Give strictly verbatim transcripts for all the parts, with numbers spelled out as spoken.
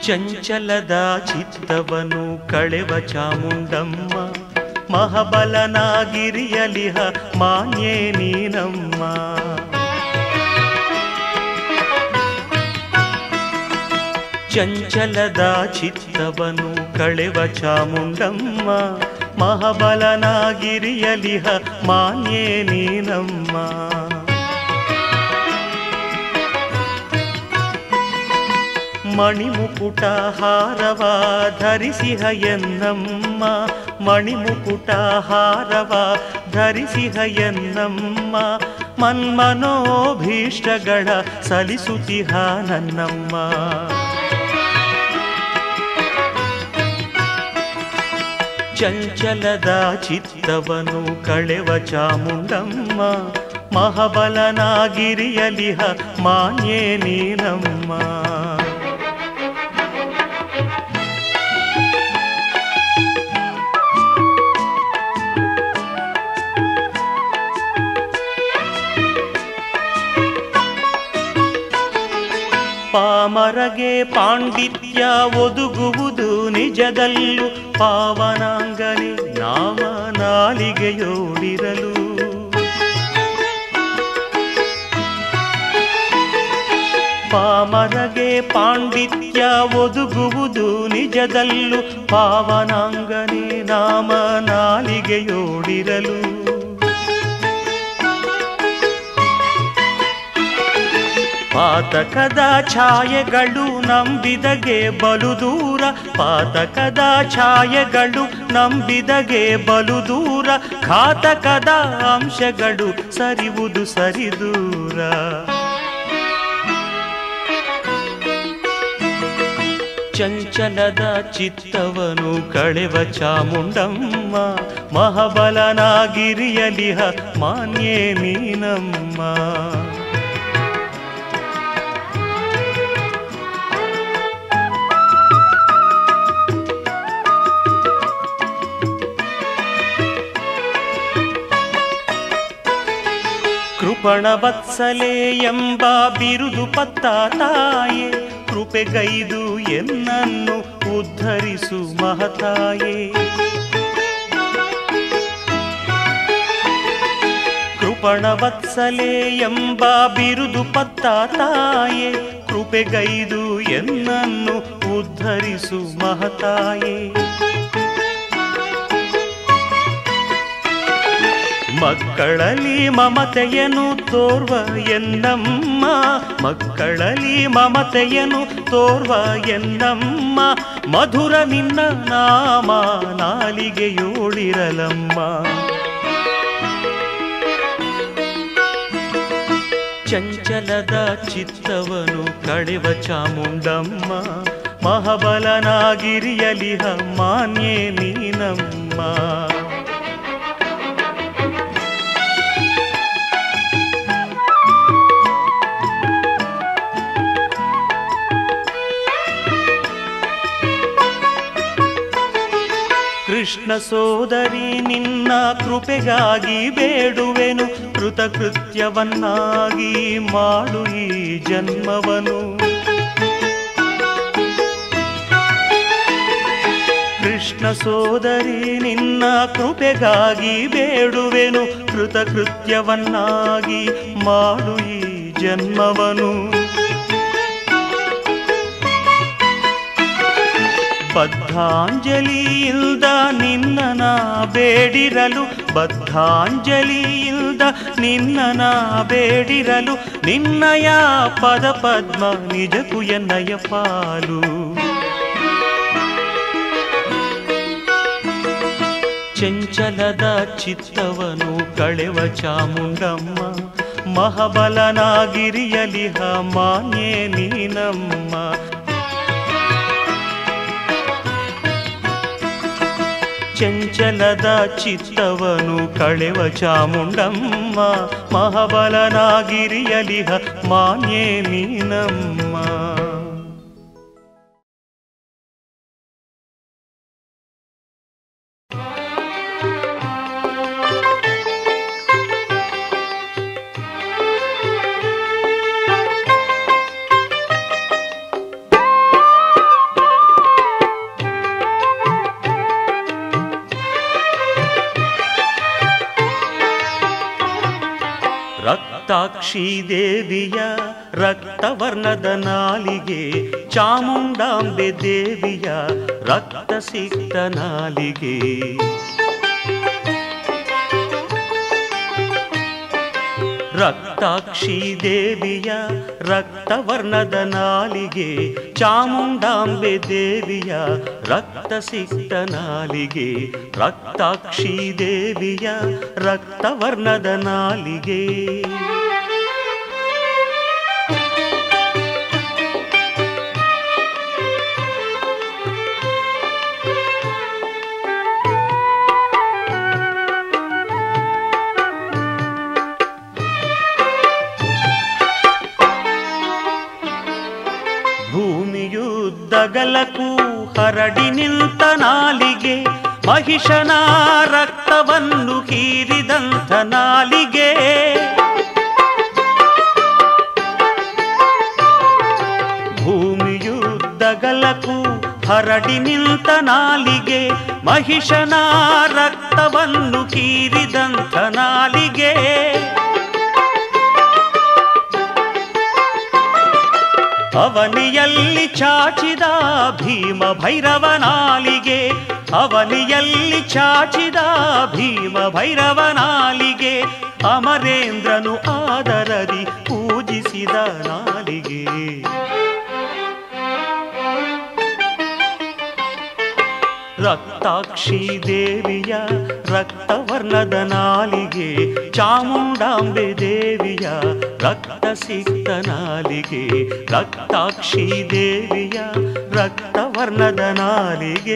ಚಂಚಲದ ಚಿತ್ತವನು ಕಳೆವ ಚಾಮುಂಡಮ್ಮ ಮಹಾಬಲನಾಗಿರಿಯಲಿಹ ಮಾನ್ಯೇ ನೀನಮ್ಮ. ಚಂಚಲದ ಚಿತ್ತವನು ಕಳೆವ ಚಾಮುಂಡಮ್ಮ ಮಹಾಬಲನಾಗಿರಿಯಲಿಹ ಮಾನ್ಯೇ ನೀನಮ್ಮ. ಮಣಿಮುಕುಟ ಹಾರವ ಧರಿಸಿಹ ಎನ್ನಮ್ಮ ಮಣಿಮುಕುಟ ಹಾರವ ಧರಿಸಿಹ ಎನ್ನಮ್ಮ ಮನ್ಮನೋಭೀಷ್ಟಗಳ ಸಲಿಸುತ್ತಿಹ ನನ್ನಮ್ಮ. ಚಂಚಲದ ಚಿತ್ತವನು ಕಳೆವ ಚಾಮುಂಡಮ್ಮ ಮಹಾಬಲನಾಗಿರಿಯಲಿಹ ಮಾನ್ಯೇ ನೀನಮ್ಮ. ಪಾಮರಗೆ ಪಾಂಡಿತ್ಯ ಒದಗುವುದು ನಿಜದಲ್ಲೂ ಪಾವನಾಂಗನೆ ನಾಮ ನಾಲಿಗೆಯೋಡಿರಲು. ಪಾಮರಗೆ ಪಾಂಡಿತ್ಯ ಒದಗುವುದು ನಿಜದಲ್ಲೂ ಪಾವನಾಂಗನೆ ನಾಮ ನಾಲಿಗೆಯೋಡಿರಲು. ಪಾತಕದ ಛಾಯೆಗಳು ನಂಬಿದಗೆ ಬಲು ದೂರ ಪಾತಕದ ಛಾಯೆಗಳು ನಂಬಿದಗೆ ಬಲು ದೂರ ಘಾತಕದ ಅಂಶಗಳು ಸರಿವುದು ಸರಿದೂರ. ಚಂಚಲದ ಚಿತ್ತವನು ಕಳೆವ ಚಾಮುಂಡಮ್ಮ ಮಹಾಬಲನಾಗಿರಿಯಲಿಹ ಮಾನ್ಯೇ ನೀನಮ್ಮ. ಕೃಪಣವತ್ಸಲೆ ಎಂಬ ಬಿರುದು ಪತ್ತ ತಾಯೇ ಕೃಪೆಗೈದು ಎನ್ನನ್ನು ಉದ್ಧರಿಸು ಮಹತಾಯೇ. ಕೃಪಣವತ್ಸಲೆ ಎಂಬ ಬಿರುದು ಪತ್ತ ತಾಯೇ ಕೃಪೆಗೈದು ಎನ್ನನ್ನು ಉದ್ಧರಿಸು ಮಹತಾಯೇ. ಮಕ್ಕಳಲ್ಲಿ ಮಮತೆಯನ್ನು ತೋರ್ವ ಎನ್ನಮ್ಮ ಮಕ್ಕಳಲ್ಲಿ ಮಮತೆಯನ್ನು ತೋರ್ವ ಎನ್ನಮ್ಮ ಮಧುರ ನಿನ್ನ ನಾಮ ನಾಲಿಗೆಯೋಡಿರಲಮ್ಮ. ಚಂಚಲದ ಚಿತ್ತವನು ಕಳೆವ ಚಾಮುಂಡಮ್ಮ ಮಹಾಬಲನಾಗಿರಿಯಲಿಹ ಮಾನ್ಯೇ ನೀನಮ್ಮ. ಕೃಷ್ಣ ಸೋದರಿ ನಿನ್ನ ಕೃಪೆಗಾಗಿ ಬೇಡುವೆನು ಕೃತಕೃತ್ಯವನ್ನಾಗಿ ಮಾಡು ಈ ಜನ್ಮವನು. ಕೃಷ್ಣ ಸೋದರಿ ನಿನ್ನ ಕೃಪೆಗಾಗಿ ಬೇಡುವೆನು ಕೃತಕೃತ್ಯವನ್ನಾಗಿ ಮಾಡು ಈ ಜನ್ಮವನು. ಬದ್ಧಾಂಜಲಿಯಿಲ್ದ ನಿನ್ನನ ಬೇಡಿರಲು ಬದ್ಧಾಂಜಲಿಯಿಲ್ದ ನಿನ್ನನ ಬೇಡಿರಲು ನಿನ್ನಯ ಪದ ಪದ್ಮ ನಿಜಕ್ಕೂ ಎನ್ನಯ ಪಾಲು. ಚಂಚಲದ ಚಿತ್ತವನು ಕಳೆವ ಚಾಮುಂಡಮ್ಮ ಮಹಾಬಲನಾಗಿರಿಯಲಿಹ ಮಾನ್ಯೇ ನೀನಮ್ಮ. ಚಂಚಲದ ಚಿತ್ತವನು ಕಳೆವ ಚಾಮುಂಡಮ್ಮ ಮಹಾಬಲನಾಗಿರಿಯಲಿಹ ಮಾನ್ಯೇ ನೀನಮ್ಮ. ರಕ್ತಾಕ್ಷಿ ದೇವಿಯ ರಕ್ತವರ್ಣದ ನಾಲಿಗೆ, ಚಾಮುಂಡಾಂಬೆ ದೇವಿಯ ರಕ್ತ ಸಿಕ್ತ ನಾಲಿಗೆ. ರಕ್ತಾಕ್ಷಿ ದೇವಿಯ ರಕ್ತವರ್ಣದ ನಾಲಿಗೆ, ಚಾಮುಂಡಾಂಬೆ ದೇವಿಯ ರಕ್ತ ಸಿಕ್ತ ನಾಲಿಗೆ. ರಕ್ತಾಕ್ಷಿ ದೇವಿಯ ರಕ್ತವರ್ಣದ ನಾಲಿಗೆ. ಭೂಮಿಯುದ್ದಗಲಕ್ಕೂ ಹರಡಿ ನಿಂತ ನಾಲಿಗೆ, ಮಹಿಷನ ರಕ್ತವನ್ನು ಹೀರಿದಂಥ ನಾಲಿಗೆ. ಭೂಮಿಯುದ್ದಗಲಕ್ಕೂ ಹರಡಿ ನಿಂತ ನಾಲಿಗೆ, ಮಹಿಷನ ರಕ್ತವನ್ನು ಹೀರಿದಂಥ ನಾಲಿಗೆ. ಅವನಿಯಲ್ಲಿ ಚಾಚಿದ ಭೀಮ ಭೈರವ ನಾಲಿಗೆ, ಅವನಿಯಲ್ಲಿ ಚಾಚಿದ ಭೀಮ ಭೈರವ ನಾಲಿಗೆ. ಅಮರೇಂದ್ರನು ಆದರದಿ ಪೂಜಿಸಿದ ನಾಲಿಗೆ. ರಕ್ತಾಕ್ಷಿ ದೇವಿಯ ರಕ್ತವರ್ಣದ ನಾಲಿಗೆ, ಚಾಮುಂಡಾಂಬೆ ದೇವಿಯ ರಕ್ತ ಸಿಕ್ತ ನಾಲಿಗೆ. ರಕ್ತಾಕ್ಷಿ ದೇವಿಯ ರಕ್ತವರ್ಣದ ನಾಲಿಗೆ.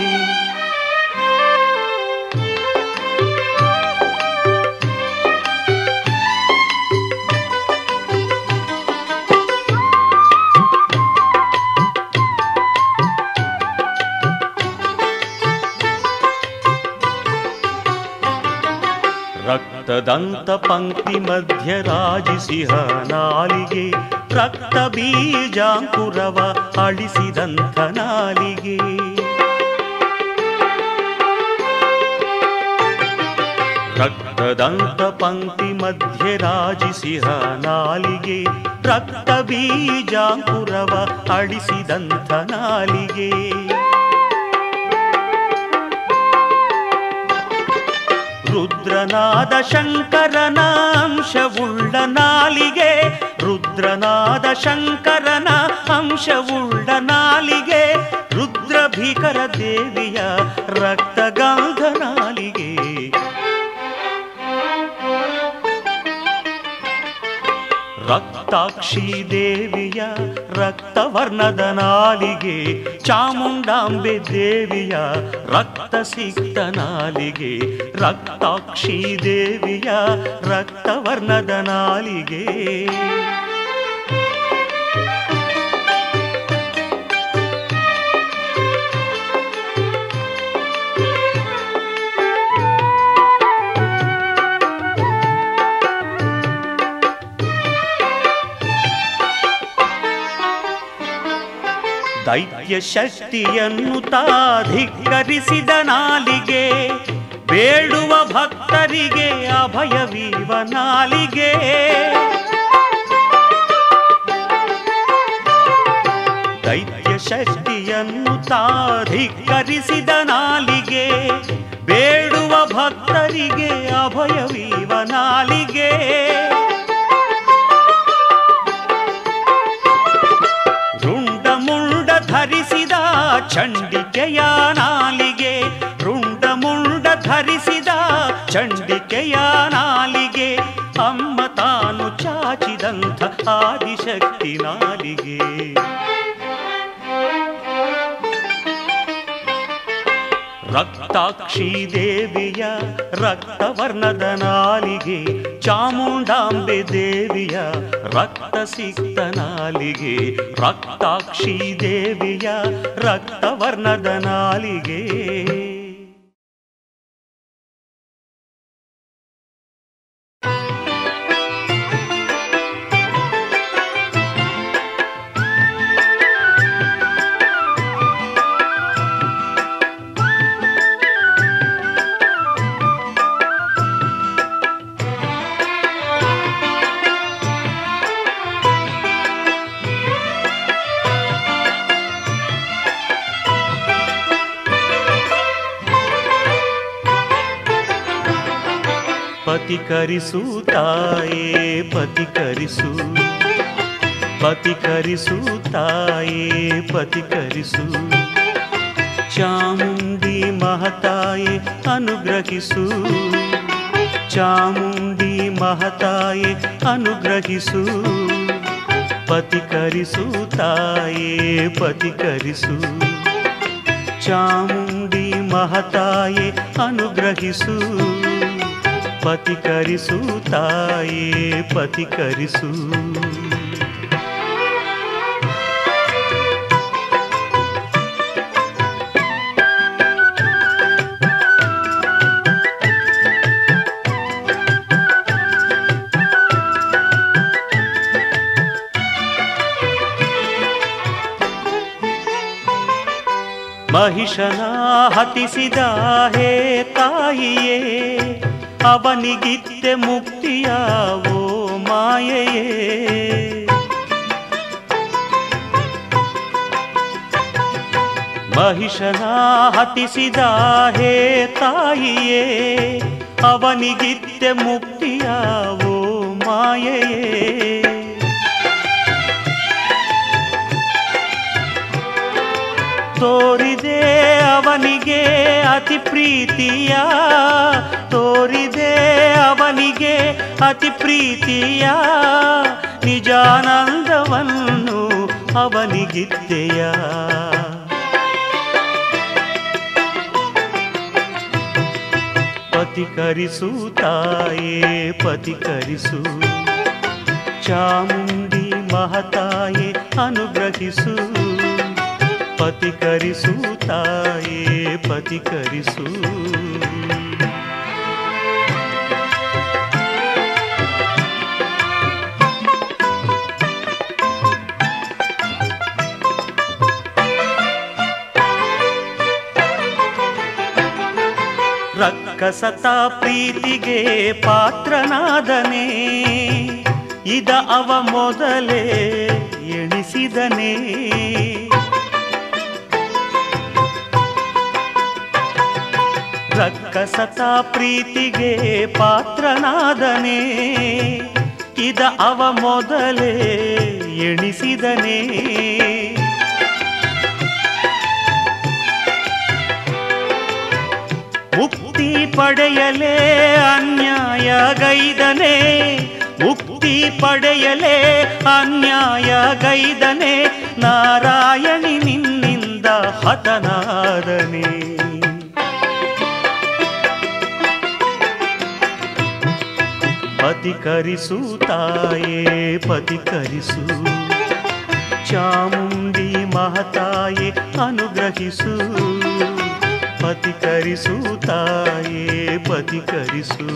ರಕ್ತದಂತ ಪಂಕ್ತಿ ಮಧ್ಯ ರಾಜಿಸಿಹ ನಾಲಿಗೆ, ರಕ್ತ ಬೀಜಾಂಕುರವ ಅಳಿಸಿದಂಥ ನಾಲಿಗೆ. ರಕ್ತದಂತ ಪಂಕ್ತಿ ಮಧ್ಯ ರಾಜಿಸಿಹ ನಾಲಿಗೆ, ರಕ್ತ ಬೀಜಾಂಕುರವ ಅಳಿಸಿದಂಥ ನಾಲಿಗೆ. ರುದ್ರನಾದ ಶಂಕರನ ಅಂಶವುಳ್ಳ ನಾಲಿಗೆ, ರುದ್ರನಾದ ಶಂಕರನ ಅಂಶವುಳ್ಳ ನಾಲಿಗೆ. ರುದ್ರ ಭೀಕರ ದೇವಿಯ ರಕ್ತಗಂಧ ನಾಲಿಗೆ. ರಕ್ತಾಕ್ಷಿ ದೇವಿಯ ರಕ್ತವರ್ಣದ ನಾಲಿಗೆ, ಚಾಮುಂಡಾಂಬೆ ದೇವಿಯ ರಕ್ತ ಸಿಕ್ತ ನಾಲಿಗೆ. ರಕ್ತಾಕ್ಷಿ ದೇವಿಯ ರಕ್ತವರ್ಣದ ನಾಲಿಗೆ. ದೈತ್ಯ ಶಕ್ತಿಯನ್ನು ತಾಧಿಕ್ಕರಿಸಿದ ನಾಲಿಗೆ, ಬೇಡುವ ಭಕ್ತರಿಗೆ ಅಭಯವೀವ ನಾಲಿಗೆ. ದೈತ್ಯ ಶಕ್ತಿಯನ್ನು ತಾಧಿಕ್ಕರಿಸಿದ ನಾಲಿಗೆ, ಬೇಡುವ ಭಕ್ತರಿಗೆ ಅಭಯವೀವ ನಾಲಿಗೆ. ಧರಿಸಿದ ಚಂಡಿಕೆಯ ನಾಲಿಗೆ, ರುಂಡ ಮುಂಡ ಧರಿಸಿದ ಚಂಡಿಕೆಯ ನಾಲಿಗೆ. ಅಮ್ಮ ತಾನು ಚಾಚಿದಂಥ ಆದಿಶಕ್ತಿ ನಾಲಿಗೆ. ರಕ್ತಾಕ್ಷಿ ದೇವಿಯ ರಕ್ತವರ್ಣದ ನಾಲಿಗೆ, ಚಾಮುಂಡಾಂಬೆ ದೇವಿಯ ರಕ್ತ ಸಿಕ್ತ ನಾಲಿಗೆ. ರಕ್ತಾಕ್ಷಿ ದೇವಿಯ ರಕ್ತವರ್ಣದ ನಾಲಿಗೆ. ಪತಿಕರಿಸು ತಾಯೇ ಪತಿಕರಿಸು, ಪತಿಕರಿಸು ತಾಯೇ ಪತಿಕರಿಸು, ಚಾಮುಂಡಿ ಮಹತಾಯೇ ಅನುಗ್ರಹಿಸು, ಚಾಮುಂಡಿ ಮಹತಾಯೇ ಅನುಗ್ರಹಿಸು, ಪತಿಕರಿಸು ತಾಯೇ ಪತಿಕರಿಸು, ಚಾಮುಂಡಿ ಮಹತಾಯೇ ಅನುಗ್ರಹಿಸು, ಪತಿಕರಿಸು ತಾಯೇ ಪತಿಕರಿಸು. ಮಹಿಷನ ಹತಿಸಿದ ಹೇ ತಾಯಿಯೇ, ಅವನಿಗಿತ್ತೆ ಮುಕ್ತಿಯ ಓ ಮಾಯೆಯೇ, ಮಹಿಷನ ಹತಿಸಿದ ಹೇ ತಾಯಿಯೇ, ಅವನಿಗಿತ್ತೆ ಮುಕ್ತಿಯ ಓ ಮಾಯೆಯೇ, ತೋರಿದೆ ಅವನಿಗೆ ಅತಿ ಪ್ರೀತಿಯ, ತೋರಿದೆ ಅವನಿಗೆ ಅತಿ ಪ್ರೀತಿಯ, ನಿಜಾನಂದವನ್ನು ಅವನಿಗಿತ್ತೆಯ, ಪತಿಕರಿಸು ತಾಯೇ ಪತಿಕರಿಸು, ಚಾಮುಂಡಿ ಮಹತಾಯೇ ಅನುಗ್ರಹಿಸು, ಪತಿಕರಿಸು ತಾಯೇ ಪತಿಕರಿಸು. ರಕ್ಕಸತ ಪ್ರೀತಿಗೆ ಪಾತ್ರನಾದನೇ, ಇದ ಅವ ಮೊದಲೇ ಎಣಿಸಿದನೇ, ರಕ್ಕಸತ ಪ್ರೀತಿಗೆ ಪಾತ್ರನಾದನೇ, ಇದ ಅವ ಮೊದಲೇ ಎಣಿಸಿದನೇ, ಮುಕ್ತಿ ಪಡೆಯಲೇ ಅನ್ಯಾಯಗೈದನೇ, ಮುಕ್ತಿ ಪಡೆಯಲೇ ಅನ್ಯಾಯಗೈದನೇ, ನಾರಾಯಣಿ ನಿನ್ನಿಂದ ಹತನಾದನೇ, ಪತಿಕರಿಸು ತಾಯೇ ಪತಿಕರಿಸು, ಚಾಮುಂಡಿ ಮಹತಾಯೇ ಅನುಗ್ರಹಿಸು, ಪತಿಕರಿಸು ತಾಯೇ ಪತಿಕರಿಸು.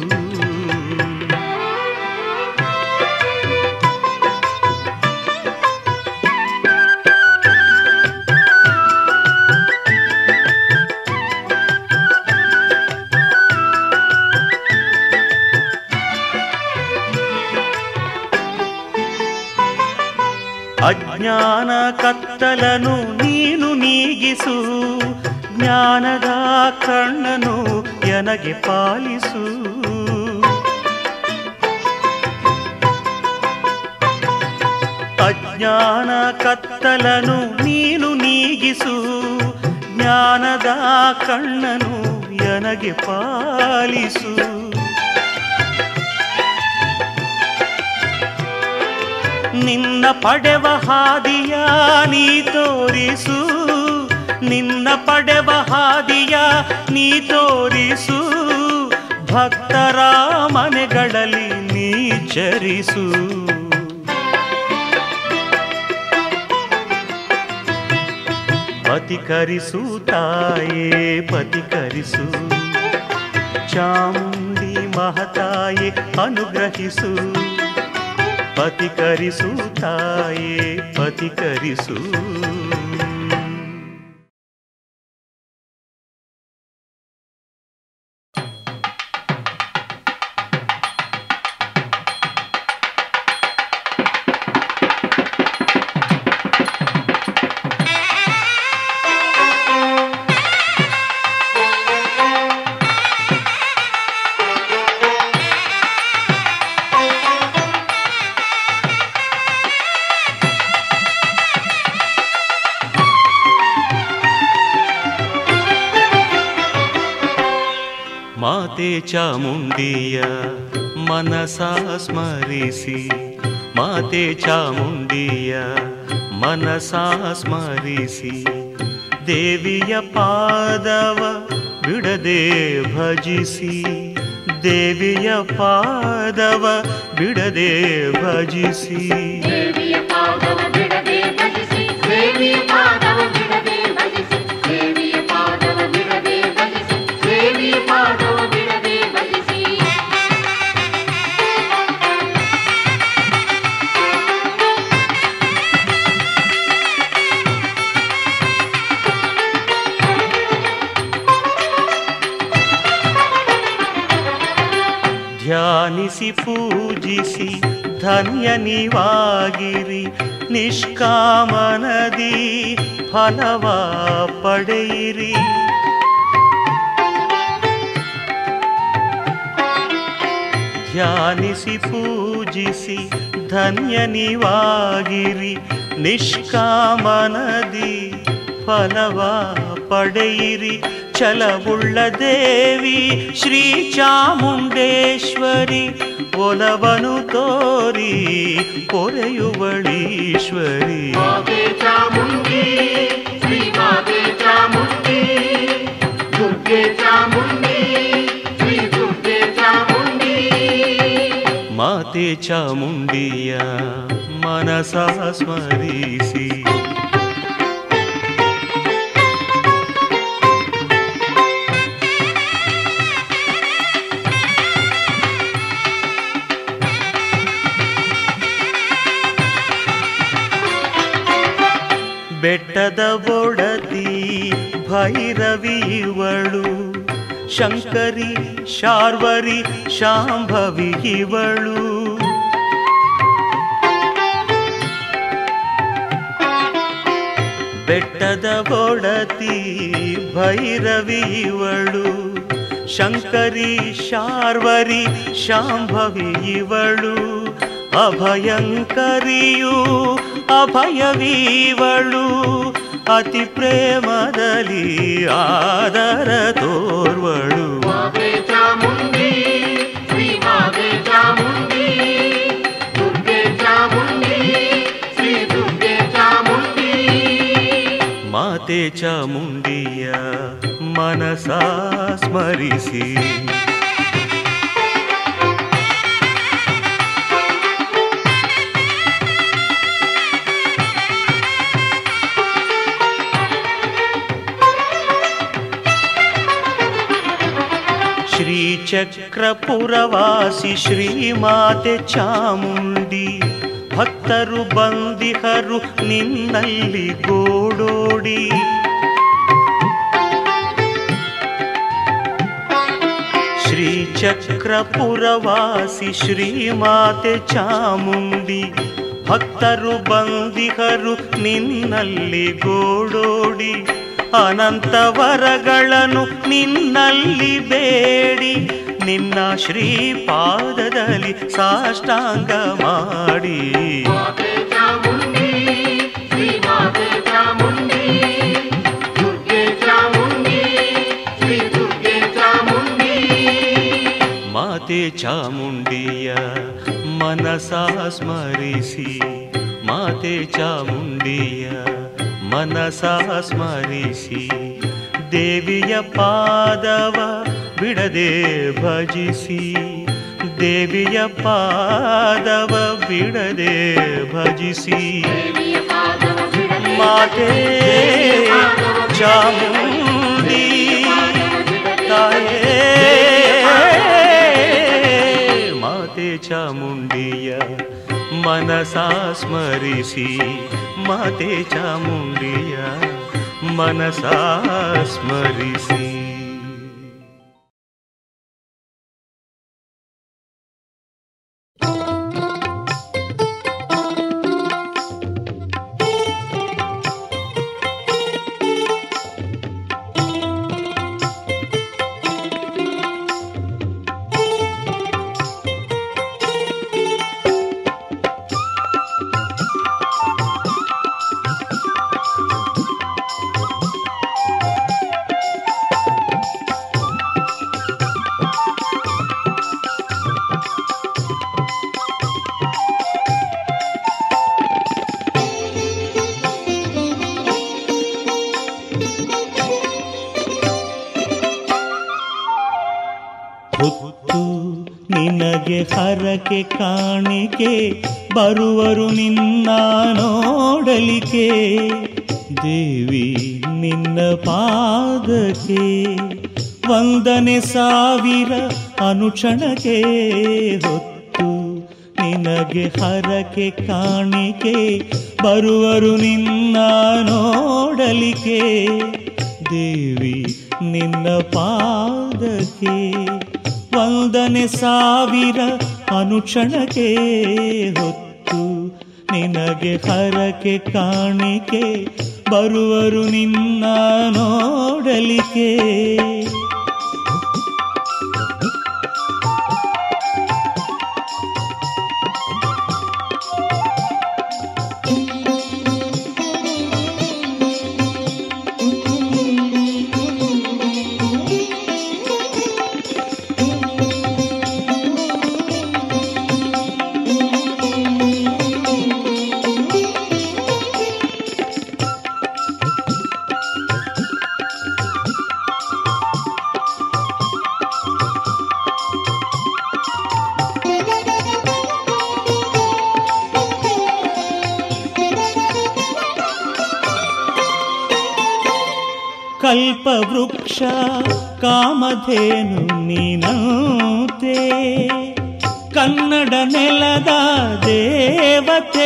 ಅಜ್ಞಾನ ಕತ್ತಲನು ನೀನು ನೀಗಿಸು, ಜ್ಞಾನದ ಕಣ್ಣನು ಎನಗೆ ಪಾಲಿಸು, ಅಜ್ಞಾನ ಕತ್ತಲನು ನೀನು ನೀಗಿಸು, ಜ್ಞಾನದ ಕಣ್ಣನು ಎನಗೆ ಪಾಲಿಸು, ನಿನ್ನ ಪಡೆವ ಹಾದಿಯ ನೀ ತೋರಿಸು, ನಿನ್ನ ಪಡೆವ ಹಾದಿಯ ನೀ ತೋರಿಸು, ಭಕ್ತರ ಮನೆಗಳಲ್ಲಿ ನೀ ಚರಿಸು, ಪತಿಕರಿಸು ತಾಯೇ ಪತಿಕರಿಸು, ಚಾಮುಂಡಿ ಮಹತಾಯೇ ಅನುಗ್ರಹಿಸು, ಪತಿಕರಿಸು ತಾಯೇ ಪತಿಕರಿಸು. ಮಾತೆ ಚಾಮುಂಡಿಯ ಮನಸ ಸ್ಮರಿಸಿ, ಮಾತೆ ಚಾಮುಂಡಿಯ ಮನಸ ಸ್ಮರಿಸಿ, ದೇವಿಯ ಪಾದವ ಬಿಡದೆ ಭಜಿಸಿ, ದೇವಿಯ ಪಾದವ ಬಿಡದೆ ಭಜಿಸಿ, ದೇವಿಯ ಪಾದವ ಬಿಡದೆ ಭಜಿಸಿ, ದೇವಿಯ ಪಾದವ ಬಿಡದೆ ಭಜಿಸಿ, ದೇವಿಯ ಪಾದವ ಬಿಡದೆ ಭಜಿಸಿ, ದೇವಿಯ ಪಾದವ ಬಿಡದೆ ಭಜಿಸಿ. ಧ್ಯಾನಿಸಿ ಪೂಜಿಸಿ ಧನ್ಯ ನೀವಾಗಿರಿ, ನಿಷ್ಕಾಮನದಿ ಫಲವ ಪಡೆಯಿರಿ. ಧ್ಯಾನಿಸಿ ಪೂಜಿಸಿ ಧನ್ಯ ನೀವಾಗಿರಿ, ನಿಷ್ಕಾಮನದಿ ಫಲವ ಪಡೆಯಿರಿ. ಛಲವುಳ್ಳ ದೇವಿ ಶ್ರೀ ಚಾಮುಂಡೇಶ್ವರಿ, ಒಲವನು ತೋರಿ ಪೊರೆಯುವಳೀಶ್ವರಿ. ಮಾತೆ ಚಾಮುಂಡಿ ಶ್ರೀ ಮಾತೆ ಚಾಮುಂಡಿ, ದುರ್ಗೆ ಚಾಮುಂಡಿ ಶ್ರೀ ದುರ್ಗೆ ಚಾಮುಂಡಿ. ಮಾತೆ ಚಾಮುಂಡಿಯ ಮನಸ ಸ್ಮರಿಸಿ, ಬೆಟ್ಟದ ಬೊಡತಿ ಭೈರವಿ ಇವಳು, ಶಂಕರಿ ಶಾರ್ವರಿ ಶಾಂಭವಿ ಇವಳು. ಬೆಟ್ಟದ ಬೊಡತಿ ಭೈರವಿ ಇವಳು, ಶಂಕರಿ ಶಾರ್ವರಿ ಶಾಂಭವಿ ಇವಳು. ಅಭಯಂಕರಿಯು ಅಭಯವೀವಳು, ಅತಿ ಪ್ರೇಮದಲ್ಲಿ ಆದರ ತೋರ್ವಳು. ಮಾತೆ ಚಾಮುಂಡಿ ಶ್ರೀ ಮಾತೆ ಚಾಮುಂಡಿ, ದುರ್ಗೆ ಚಾಮುಂಡಿ ಶ್ರೀ ದುರ್ಗೆ ಚಾಮುಂಡಿ. ಮಾತೆ ಚಾಮುಂಡಿಯ ಮನಸ ಸ್ಮರಿಸಿ, ಶ್ರೀಚಕ್ರಪುರವಾಸಿ ಶ್ರೀ ಮಾತೆ ಚಾಮುಂಡಿ, ಭಕ್ತರು ಬಂದಿಹರು ನಿನ್ನಲ್ಲಿ ಗೋಡೋಡಿ. ಶ್ರೀಚಕ್ರಪುರವಾಸಿ ಶ್ರೀ ಮಾತೆ ಚಾಮುಂಡಿ, ಭಕ್ತರು ಬಂದಿಹರು ನಿನ್ನಲ್ಲಿ ಗೋಡೋಡಿ. ಅನಂತ ವರಗಳನ್ನು ನಿನ್ನಲ್ಲಿ ಬೇಡಿ, ನಿನ್ನ ಶ್ರೀಪಾದದಲ್ಲಿ ಸಾಷ್ಟಾಂಗ ಮಾಡಿ. ಮಾತೆ ಚಾಮುಂಡಿ ಶ್ರೀ ಮಾತೆ ಚಾಮುಂಡಿ, ದುರ್ಗೆ ಚಾಮುಂಡಿ ಶ್ರೀ ದುರ್ಗೆ ಚಾಮುಂಡಿ. ಮಾತೆ ಚಾಮುಂಡಿಯ ಮನಸ ಸ್ಮರಿಸಿ, ಮಾತೆ ಚಾಮುಂಡಿಯ ಮನಸ ಸ್ಮರಿಸಿ, ದೇವಿಯ ಪಾದವ ಬಿಡದೆ ಭಜಿಸಿ, ದೇವಿಯ ಪಾದವ ಬಿಡದೆ ಭಜಿಸಿ. ಮಾತೆ ಚಾಮುಂಡಿ ತಾಯೇ, ಮಾತೆ ಚಾಮುಂಡಿಯ ಮನಸ ಸ್ಮರಿಸಿ, ಮಾತೆ ಚಾಮುಂಡಿಯ ಮನಸ ಸ್ಮರಿಸಿ. ಹೊತ್ತು ನಿನಗೆ ಹರಕೆ ಕಾಣಿಕೆ ಬರುವರು ನಿನ್ನ ನೋಡಲಿಕೆ ದೇವಿ ನಿನ್ನ ಪಾದಕ್ಕೆ ವಂದನೆ ಸಾವಿರ ಅನುಕ್ಷಣಕ್ಕೆ ಹೊತ್ತು ನಿನಗೆ ಹರಕೆ ಕಾಣಿಕೆ ಬರುವರು ನಿನ್ನ ನೋಡಲಿಕೆ ದೇವಿ ನಿನ್ನ ಪಾದಕ್ಕೆ ವಂದನೆ ಸಾವಿರ ಅನುಕ್ಷಣಕ್ಕೆ ಹೊತ್ತು ನಿನಗೆ ಹರಕೆ ಕಾಣಿಕೆ ಬರುವರು ನಿನ್ನ ನೋಡಲಿಕೆ ಕಲ್ಪವೃಕ್ಷ ಕಾಮಧೇನು ನೀನಂತೆ ಕನ್ನಡ ನೆಲದ ದೇವತೆ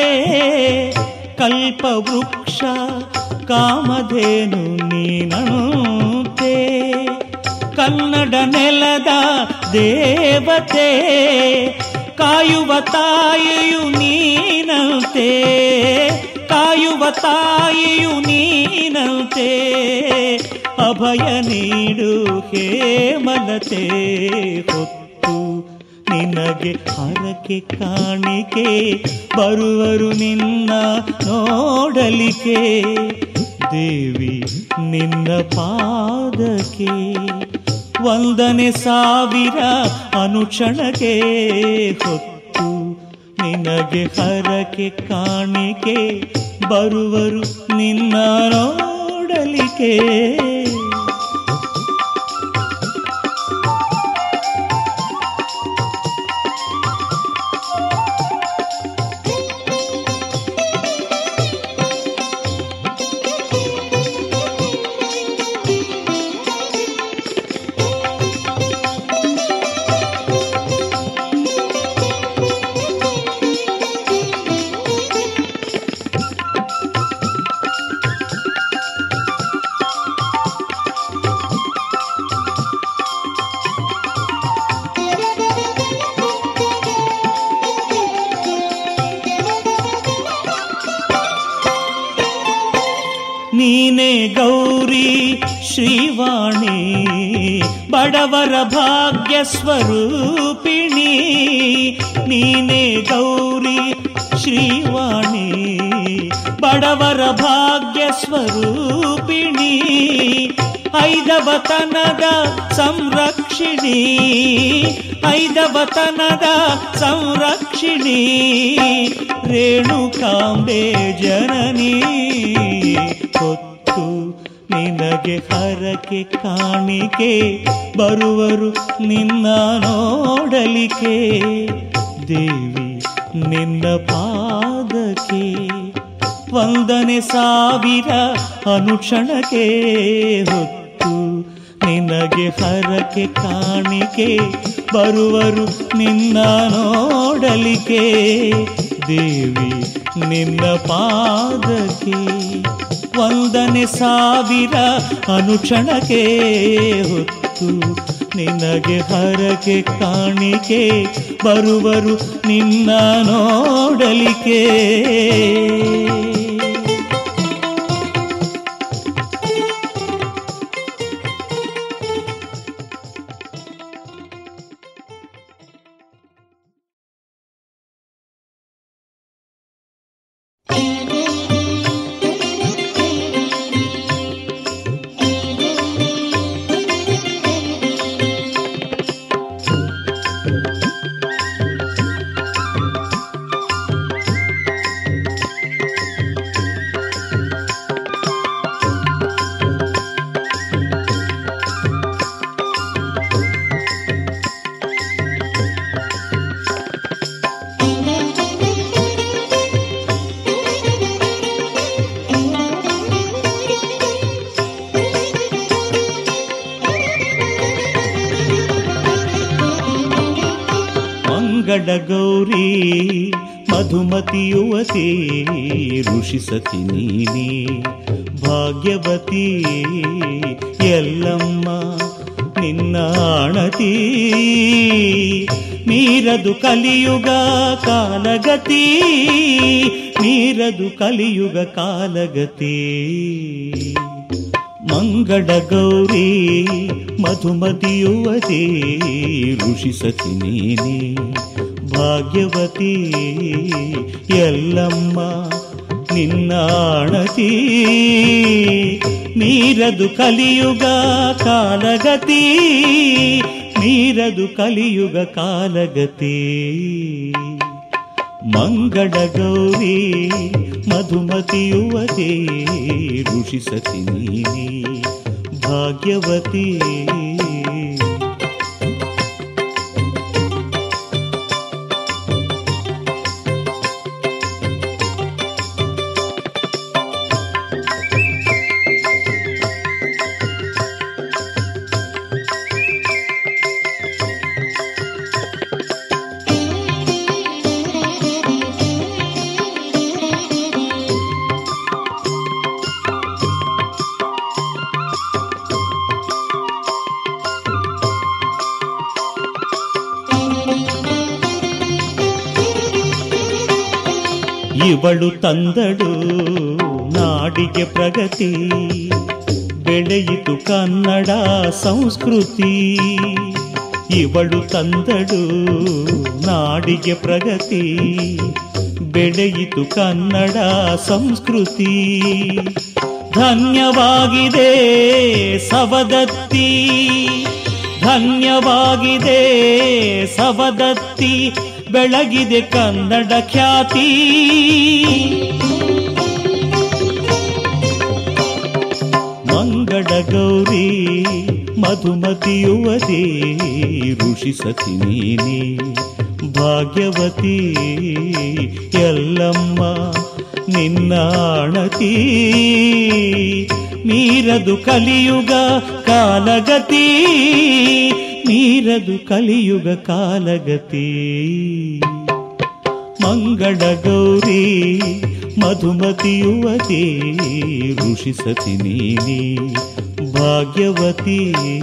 ಕಲ್ಪವೃಕ್ಷ ಕಾಮಧೇನು ನೀನಂತೆ ಕನ್ನಡ ನೆಲದ ದೇವತೆ ಕಾಯುವ ತಾಯಿಯು ನೀನಂತೆ ಕಾಯುವ ತಾಯಿಯು ನೀನಂತೆ ಅಭಯ ನೀಡು ಹೇಮಲತೆ ಹೊತ್ತು ನಿನಗೆ ಹರಕೆ ಕಾಣಿಕೆ ಬರುವರು ನಿನ್ನ ನೋಡಲಿಕೆ ದೇವಿ ನಿನ್ನ ಪಾದಕ್ಕೆ ವಂದನೆ ಸಾವಿರ ಅನುಕ್ಷಣಕ್ಕೆ ಹೊತ್ತು ನಿನಗೆ ಹರಕೆ ಕಾಣಿಕೆ ಬರುವರು ನಿನ್ನ ನೋಡಲಿಕೆ ನೀನೇ ಗೌರಿ ಶ್ರೀವಾಣಿ ಬಡವರ ಭಾಗ್ಯ ಸ್ವರೂಪಿಣಿ ನೀನೇ ಗೌರಿ ಶ್ರೀವಾಣಿ ಬಡವರ ಭಾಗ್ಯ ಸ್ವರೂಪಿಣಿ ಐದವತನದ ಸಂರಕ್ಷಿಣಿ ಐದವತನದ ಸಂರಕ್ಷಿಣಿ ರೇಣುಕಾಂಬೆ ಜನನಿ ಹೊತ್ತು ನಿನಗೆ ಹರಕೆ ಕಾಣಿಕೆ ಬರುವರು ನಿನ್ನ ನೋಡಲಿಕೆ ದೇವಿ ನಿನ್ನ ಪಾದಕ್ಕೆ ವಂದನೆ ಸಾವಿರ ಅನುಕ್ಷಣಕ್ಕೆ ಹೊತ್ತು ನಿನಗೆ ಹರಕೆ ಕಾಣಿಕೆ ಬರುವರು ನಿನ್ನ ನೋಡಲಿಕೆ ದೇವಿ ನಿನ್ನ ಪಾದಕ್ಕೆ ವಂದನೆ ಸಾವಿರ ಅನುಕ್ಷಣಕ್ಕೆ ಹೊತ್ತು ನಿನಗೆ ಹರಕೆ ಕಾಣಿಕೆ ಬರುವರು ನಿನ್ನ ನೋಡಲಿಕೆ ಮಂಗಳ ಗೌರಿ ಮಧುಮತಿ ಯುವತಿ ಋಷಿ ಸತಿ ನೀನಿ ಭಾಗ್ಯವತಿ ಎಲ್ಲಮ್ಮ ನಿನ್ನ ಆಣತಿ ಮೀರದು ಕಲಿಯುಗ ಕಾಲಗತಿ ಮೀರದು ಕಲಿಯುಗ ಕಾಲಗತಿ ಮಂಗಳ ಗೌರಿ ಮಧುಮತಿ ಯುವತಿ ಋಷಿ ಸತಿ ನೀನಿ ಭಾಗ್ಯವತಿ ಎಲ್ಲಮ್ಮ ನಿನ್ನ ಆಣತಿ ಮೀರದು ಕಲಿಯುಗ ಕಾಲಗತಿ ಮೀರದು ಕಲಿಯುಗ ಕಾಲಗತಿ ಮಂಗಳ ಗೌರಿ ಮಧುಮತಿ ಯುವತಿ ಋಷಿ ಸತಿ ನೀನಿ ಭಾಗ್ಯವತಿ ಇವಳು ತಂದಡು ನಾಡಿಗೆ ಪ್ರಗತಿ ಬೆಳೆಯಿತು ಕನ್ನಡ ಸಂಸ್ಕೃತಿ ಇವಳು ತಂದಡು ನಾಡಿಗೆ ಪ್ರಗತಿ ಬೆಳೆಯಿತು ಕನ್ನಡ ಸಂಸ್ಕೃತಿ ಧನ್ಯವಾಗಿದೆ ಸವದತ್ತಿ ಧನ್ಯವಾಗಿದೆ ಸವದತ್ತಿ ಬೆಳಗಿದೆ ಕನ್ನಡ ಖ್ಯಾತಿ ಮಂಗಳ ಗೌರಿ ಮಧುಮತಿ ಯುವತಿ ಋಷಿ ಸತಿ ನೀನಿ ಭಾಗ್ಯವತಿ ಎಲ್ಲಮ್ಮ ನಿನ್ನ ಆಣತಿ ಮೀರದು ಕಲಿಯುಗ ಕಾಲಗತಿ ಮೀರದು ಕಲಿಯುಗ ಕಾಲಗತಿ ಮಂಗಳ ಗೌರಿ ಮಧುಮತಿ ಯುವತಿ ಋಷಿ ಸತಿ ನೀನಿ ಭಾಗ್ಯವತಿ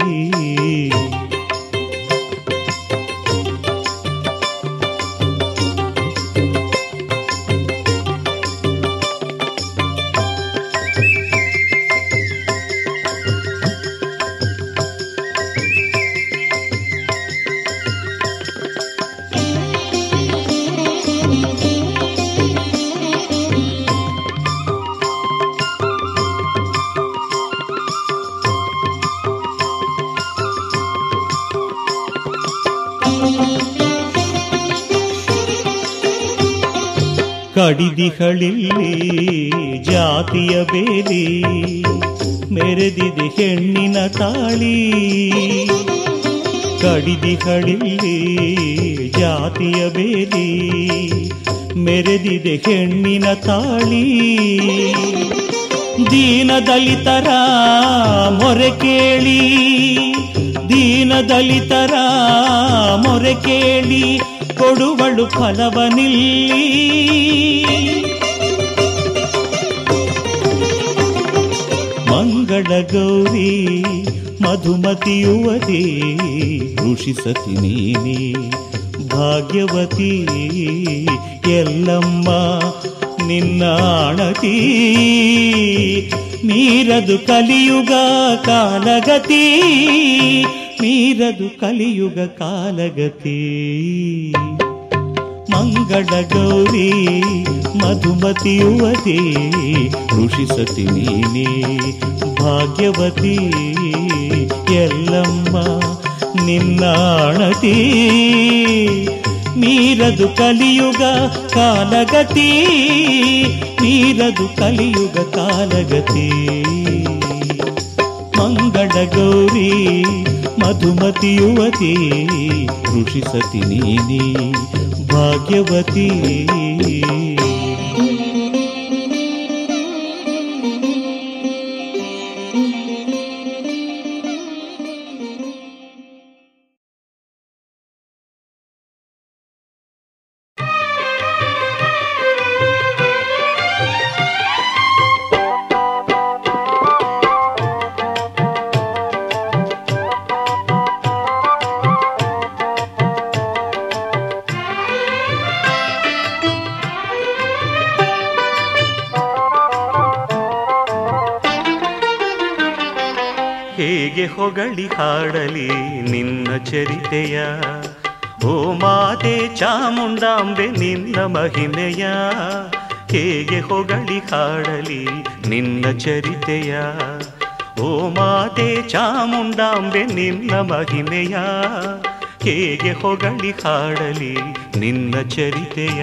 ಕಡಿದಿಗಳಲ್ಲಿ ಜಾತಿಯ ಬೇಲಿ ಮೆರೆದಿದೆ ಹೆಣ್ಣಿನ ತಾಳಿ ಕಡಿದಿಗಳಲ್ಲಿ ಜಾತಿಯ ಬೇಲಿ ಮೆರೆದಿದೆ ಹೆಣ್ಣಿನ ತಾಳಿ ದೀನ ದಲಿತರ ಮೊರೆ ಕೇಳಿ ದೀನ ದಲಿತರ ಮೊರೆ ಕೇಳಿ ಕೊಡುವಳು ಫಲವನಿಲ್ಲಿ ಮಂಗಳ ಗೌರಿ ಮಧುಮತಿ ಯುವತಿ ಋಷಿ ಸತಿ ನೀನಿ ಭಾಗ್ಯವತಿ ಎಲ್ಲಮ್ಮ ನಿನ್ನ ಆಣತಿ ಮೀರದು ಕಲಿಯುಗ ಕಾಲಗತಿ ಮೀರದು ಕಲಿಯುಗ ಕಾಲಗತಿ ಮಂಗಳ ಗೌರಿ ಮಧುಮತಿ ಯುವತಿ ಋಷಿ ಸತಿ ನೀನಿ ಭಾಗ್ಯವತಿ ಎಲ್ಲಮ್ಮ ನಿನ್ನ ಆಣತಿ ಮೀರದು ಕಲಿಯುಗ ಕಾಲಗತಿ ಮೀರದು ಕಲಿಯುಗ ಕಾಲಗತಿ ಮಂಗಳ ಗೌರಿ ಮಧುಮತಿ ಯುವತಿ ಋಷಿ ಸತಿ ನೀನಿ ಭಾಗ್ಯವತಿ ಹೇಗೆ ಹೊಗಳಿ ಹಾಡಲಿ ನಿನ್ನ ಚರಿತೆಯ ಓ ಮಾತೆ ಚಾಮುಂಡಾಂಬೆ ನಿನ್ನ ಮಹಿಮೆಯ ಹೇಗೆ ಹೊಗಳಿ ಹಾಡಲಿ ನಿನ್ನ ಚರಿತೆಯ ಓ ಮಾತೆ ಚಾಮುಂಡಾಂಬೆ ನಿನ್ನ ಮಹಿಮೆಯ ಹೇಗೆ ಹೊಗಳಿ ಹಾಡಲಿ ನಿನ್ನ ಚರಿತೆಯ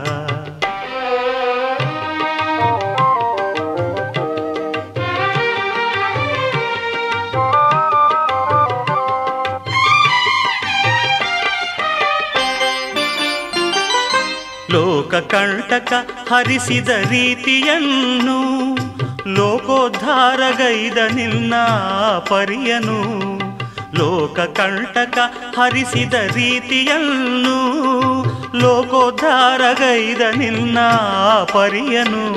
ಲೋಕ ಕಂಟಕ ಹರಿಸಿದ ರೀತಿಯನ್ನು ಲೋಕೋದ್ಧಾರಗೈದ ನಿನ್ನ ಪರಿಯನು ಲೋಕ ಕಂಟಕ ಹರಿಸಿದ ರೀತಿಯನ್ನು ಲೋಕೋದ್ಧಾರಗೈದ ನಿನ್ನ ಪರಿಯನು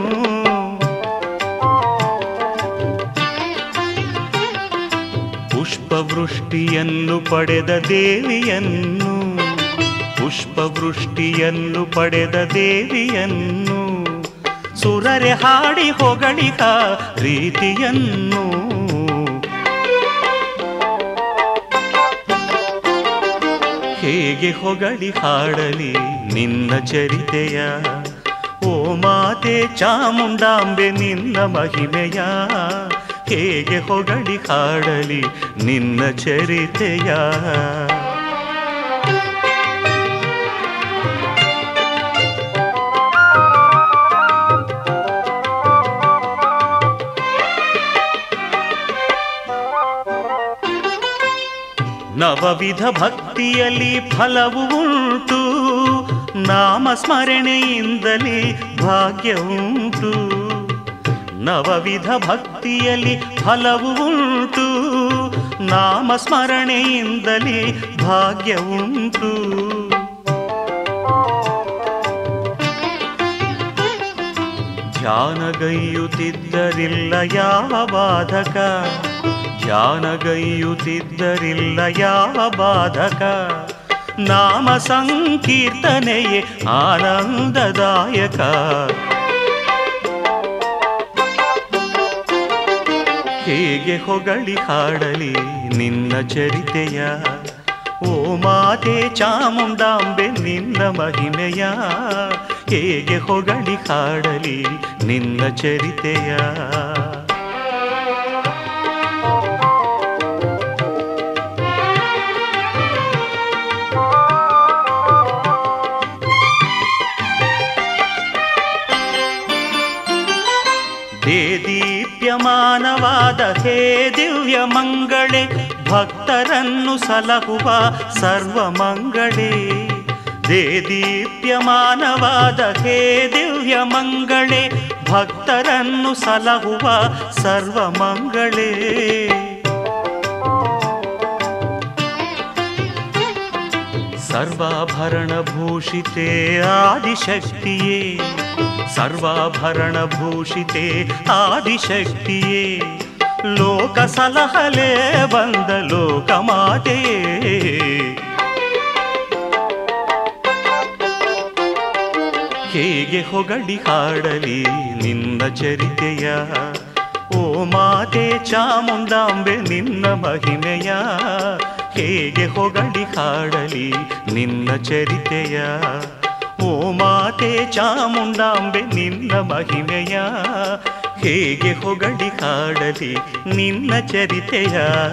ಪುಷ್ಪವೃಷ್ಟಿಯನ್ನು ಪಡೆದ ದೇವಿಯನ್ನು ಪುಷ್ಪವೃಷ್ಟಿಯನ್ನು ಪಡೆದ ದೇವಿಯನ್ನು ಸುರರೆ ಹಾಡಿ ಹೊಗಳಿದ ರೀತಿಯನ್ನು ಹೇಗೆ ಹೊಗಳಿ ಹಾಡಲಿ ನಿನ್ನ ಚರಿತೆಯ ಓ ಮಾತೆ ಚಾಮುಂಡಾಂಬೆ ನಿನ್ನ ಮಹಿಮೆಯ ಹೇಗೆ ಹೊಗಳಿ ಹಾಡಲಿ ನಿನ್ನ ಚರಿತೆಯ ನವವಿಧ ಭಕ್ತಿಯಲ್ಲಿ ಫಲವು ಉಂಟು ನಾಮಸ್ಮರಣೆಯಿಂದಲೇ ಭಾಗ್ಯ ಉಂಟು ನವವಿಧ ಭಕ್ತಿಯಲ್ಲಿ ಫಲವು ಉಂಟು ನಾಮಸ್ಮರಣೆಯಿಂದಲೇ ಭಾಗ್ಯ ಉಂಟು ಧ್ಯಾನಗೈಯುತ್ತಿದ್ದರಿಲ್ಲ ಯಾವ ಬಾಧಕ ಧ್ಯಾನಗೈಯುತ್ತಿದ್ದರಿಲ್ಲ ಯಾವ ಬಾಧಕ ನಾಮ ಸಂಕೀರ್ತನೆಯೇ ಆನಂದದಾಯಕ ಹೇಗೆ ಹೊಗಳಿ ಹಾಡಲಿ ನಿನ್ನ ಚರಿತೆಯ ಓ ಮಾತೆ ಚಾಮುಂಡಾಂಬೆ ನಿನ್ನ ಮಹಿಮೆಯ ಹೇಗೆ ಹೊಗಳಿ ಹಾಡಲಿ ನಿನ್ನ ಚರಿತೆಯ ದೀಪ್ಯಮಾನವಾದ ಹೇ ದಿವ್ಯ ಮಂಗಳೇ ಭಕ್ತರನ್ನು ಸಲಹುವ ಸರ್ವಮಂಗಳೇ ದೇ ದೀಪ್ಯಮಾನವಾದ ಹೇ ದಿವ್ಯ ಮಂಗಳೇ ಭಕ್ತರನ್ನು ಸಲಹುವ ಸರ್ವಮಂಗಳೇ ಸರ್ವಾಭರಣ ಭೂಷಿತೆ ಆದಿಶಕ್ತಿಯೇ ಸರ್ವಾಭರಣ ಭೂಷಿತೆ ಆದಿಶಕ್ತಿಯೇ ಲೋಕ ಸಲಹಲೆ ಬಂದ ಲೋಕಮಾತೆಯೇ ಹೇಗೆ ಹೊಗಳಿ ಹಾಡಲಿ ನಿನ್ನ ಚರಿತೆಯ ಓ ಮಾತೆ ಚಾಮುಂಡಾಂಬೆ ನಿನ್ನ ಮಹಿಮೆಯ ಹೇಗೆ ಹೊಗಳಿ ಹಾಡಲಿ ನಿನ್ನ ಚರಿತೆಯ ಓ ಮಾತೆ ಚಾಮುಂಡಾಂಬೆ ನಿನ್ನ ಮಹಿಮೆಯ ಹೇಗೆ ಹೊಗಳಿ ಹಾಡಲಿ ನಿನ್ನ ಚರಿತೆಯ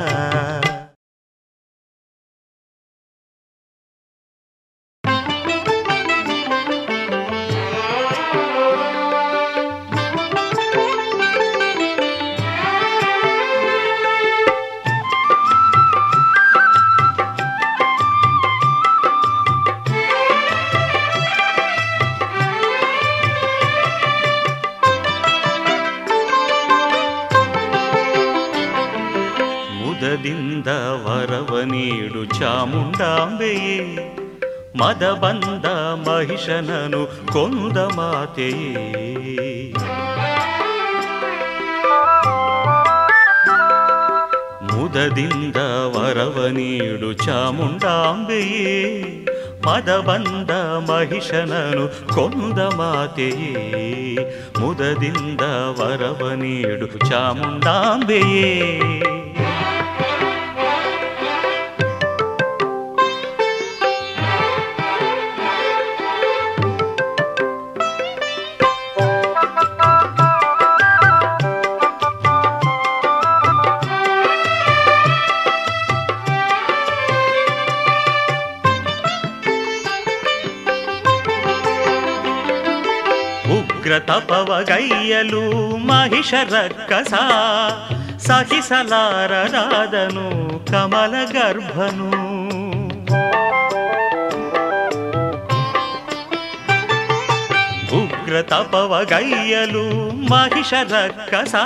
ಮುದದಿಂದ ವರವ ನೀಡು ಚಾಮುಂಡಾಂಬೆಯೇ ಮದ ಬಂದ ಮಹಿಷನನು ಕೊಂದ ಮಾತೆಯೇ ಮುದದಿಂದ ವರವ ನೀಡು ಚಾಮುಂಡಾಂಬೆಯೇ ಮದ ಬಂದ ಮಹಿಷನನು ಕೊಂದ ಮಾತೆಯೇ ಮುದದಿಂದ ವರವ ನೀಡು ಚಾಮುಂಡಾಂಬೆಯೇ ಉಗ್ರ ತಪವಗೈಯಲು ಮಹಿಷ ರಕ್ಕಸ ಸಹಿಸಲಾರರಾದನು ಕಮಲ ಗರ್ಭನು. ಉಗ್ರ ತಪವಗೈಯಲು ಮಹಿಷ ರಕ್ಕಸ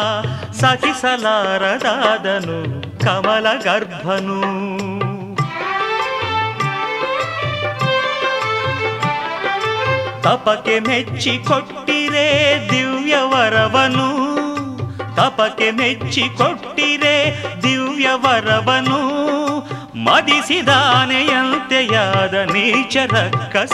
ಸಹಿಸಲಾರದಾದನು ಕಮಲ ಗರ್ಭನು. ತಪಕ್ಕೆ ಮೆಚ್ಚಿ ಕೊಟ್ಟಿರೆ ದಿವ್ಯವರವನು, ತಪಕ್ಕೆ ಮೆಚ್ಚಿ ಕೊಟ್ಟಿರೆ ದಿವ್ಯವರವನು, ಮದಿಸಿದಾನೆಯಂತೆಯಾದ ನೀಚ ರಕ್ಕಸ.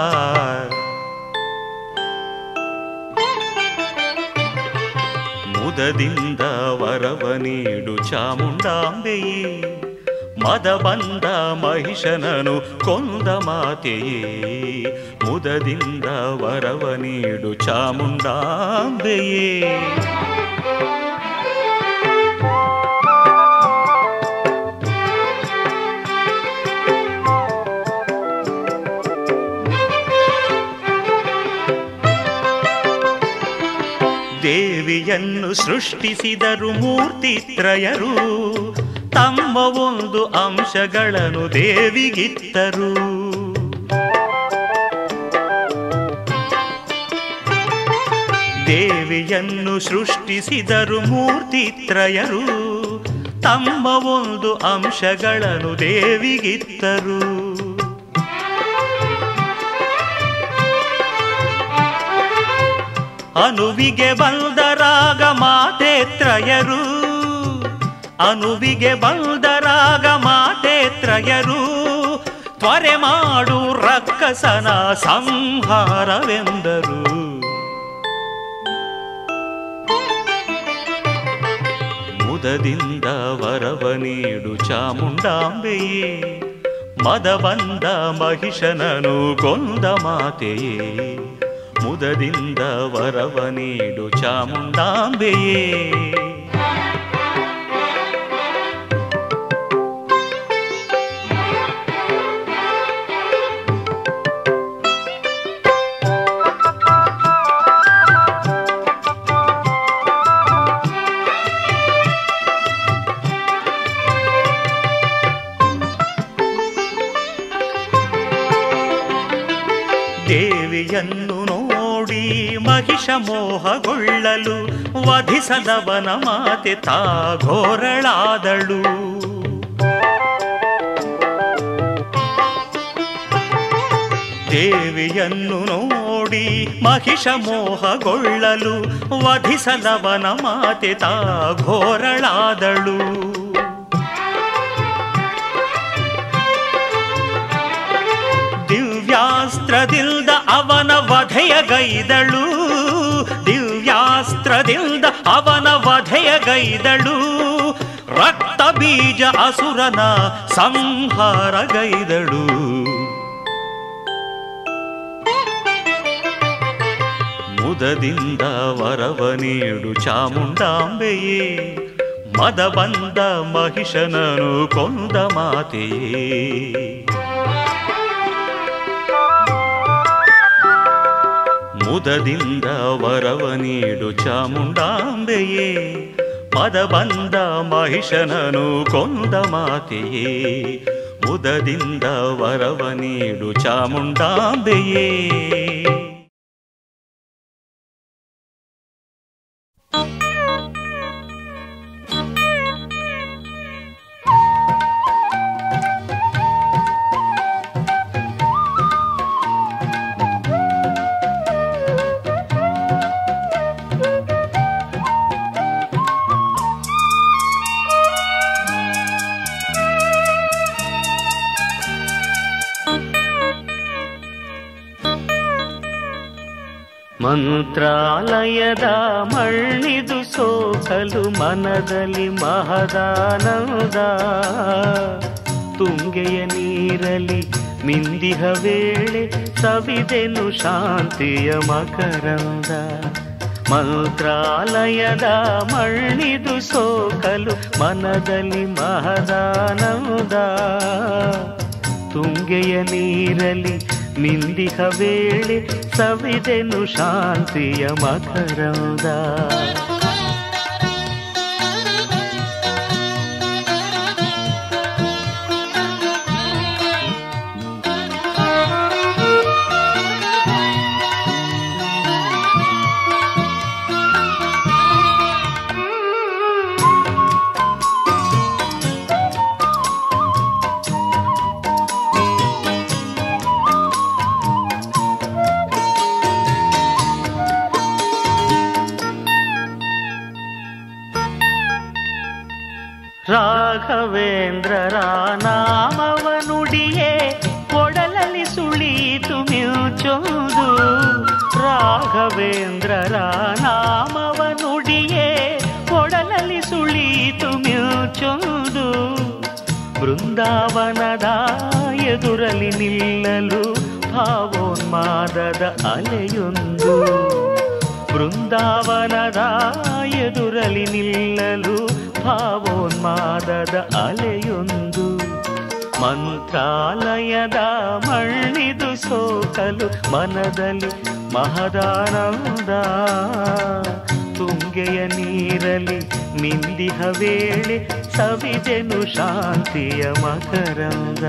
ಮುದದಿಂದ ವರವ ನೀಡು ಚಾಮುಂಡಾಂಬೆಯೇ, ಮದ ಬಂದ ಮಹಿಷನನು ಕೊಂದ ಮಾತೆಯೇ. ಮುದದಿಂದ ವರವ ನೀಡು ಚಾಮುಂಡಾಂಬೆಯೇ. ದೇವಿಯನ್ನು ಸೃಷ್ಟಿಸಿದರು ಮೂರ್ತಿತ್ರಯರು, ತಮ್ಮ ಒಂದು ಅಂಶಗಳನ್ನು ದೇವಿಗಿತ್ತರು. ದೇವಿಯನ್ನು ಸೃಷ್ಟಿಸಿದರು ಮೂರ್ತಿತ್ರಯರು, ತಮ್ಮ ಒಂದು ಅಂಶಗಳನ್ನು ದೇವಿಗಿತ್ತರು. ಅನುವಿಗೆ ಬಂದರಾಗ ಮಾತೆ ತ್ರಯರು, ಅನುವಿಗೆ ಬಂದರಾಗ ಮಾತೆ ತ್ರಯರು, ತ್ವರೆ ಮಾಡು ರಕ್ಕಸನ ಸಂಹಾರವೆಂದರು. ಮುದದಿಂದ ವರವ ನೀಡು ಚಾಮುಂಡಾಂಬೆಯೇ, ಮದ ಬಂದ ಮಹಿಷನನು ಕೊಂದ ಮಾತೆಯೇ. ಮುದದಿಂದ ವರವ ನೀಡು ಚಾಮುಂಡಾಂಬೆಯೇ. ದೇವಿಯನ್ನು ನೋಡಿ ಮಹಿಷ ಮೋಹಗೊಳ್ಳಲು ವಧಿಸದವನ ಮಾತೆ ತಾ ಘೋರಳಾದಳು. ದೇವಿಯನ್ನು ನೋಡಿ ಮಹಿಷ ಮೋಹಗೊಳ್ಳಲು ವಧಿಸದವನ ಮಾತೆ ತಾ ಘೋರಳಾದಳು. ದಿವ್ಯಾಸ್ತ್ರದಿಂದ ಅವನ ವಧೆಯಗೈದಳು, ದಿವ್ಯಾಸ್ತ್ರದಿಂದ ಅವನ ವಧೆಯಗೈದಳು, ರಕ್ತ ಬೀಜ ಅಸುರನ ಸಂಹಾರಗೈದಳು. ಮುದದಿಂದ ವರವ ನೀಡು ಚಾಮುಂಡಾಂಬೆಯೇ, ಮದ ಬಂದ ಮಹಿಷನನು ಕೊಂದ ಮಾತೆಯೇ. ಮುದದಿಂದ ವರವ ನೀಡು ಚಾಮುಂಡಾಂಬೆಯೇ, ಮದ ಬಂದ ಮಹಿಷನನು ಕೊಂದ ಮಾತೆಯೇ. ಮುದದಿಂದ ವರವ ನೀಡು ಚಾಮುಂಡಾಂಬೆಯೇ. ಮಂತ್ರಾಲಯದ ಮಣ್ಣಿದು ಸೋಕಲು ಮನದಲ್ಲಿ ಮಹದಾನಂದ, ತುಂಗೆಯ ನೀರಲಿ ಮಿಂದಿಹ ವೇಳೆ ಸವಿದೆನು ಶಾಂತಿಯ ಮಕರಂದ. ಮಂತ್ರಾಲಯದ ಮಣ್ಣಿದು ಸೋಕಲು ಮನದಲ್ಲಿ ಮಹದಾನಂದ, ತುಂಗೆಯ ನೀರಲಿ ನಿಂದಿಹ ವೇಳೆ ಸವಿದೆನು ಶಾಂತಿಯ ಮಕರಂದ. ರಾಘವೇಂದ್ರರ ನಾಮವ ನುಡಿಯೇ ಕೊಡಲಲ್ಲಿ ಸುಳೀತು ಮಿಂಚೊಂದು. ರಾಘವೇಂದ್ರರ ನಾಮವ ನುಡಿಯೇ ಕೊಡಲಲ್ಲಿ ಸುಳೀತು ಮಿಂಚೊಂದು. ಬೃಂದಾವನದ ಎದುರಲ್ಲಿ ನಿಲ್ಲಲು ಭಾವೋನ್ಮಾದದ ಅಲೆಯೊಂದು. ಬೃಂದಾವನದ ಎದುರಲ್ಲಿ ನಿಲ್ಲಲು ಭಾವೋನ್ಮಾದದ ಅಲೆಯೊಂದು. ಮಂತ್ರಾಲಯದ ಮಣ್ಣಿದು ಸೋಕಲು ಮನದಲ್ಲಿ ಮಹದಾನಂದ. ತುಂಗೆಯ ನೀರಲಿ ಮಿಂದಿಹ ವೇಳೆ ಸವಿದೆನು ಶಾಂತಿಯ ಮಕರಂದ.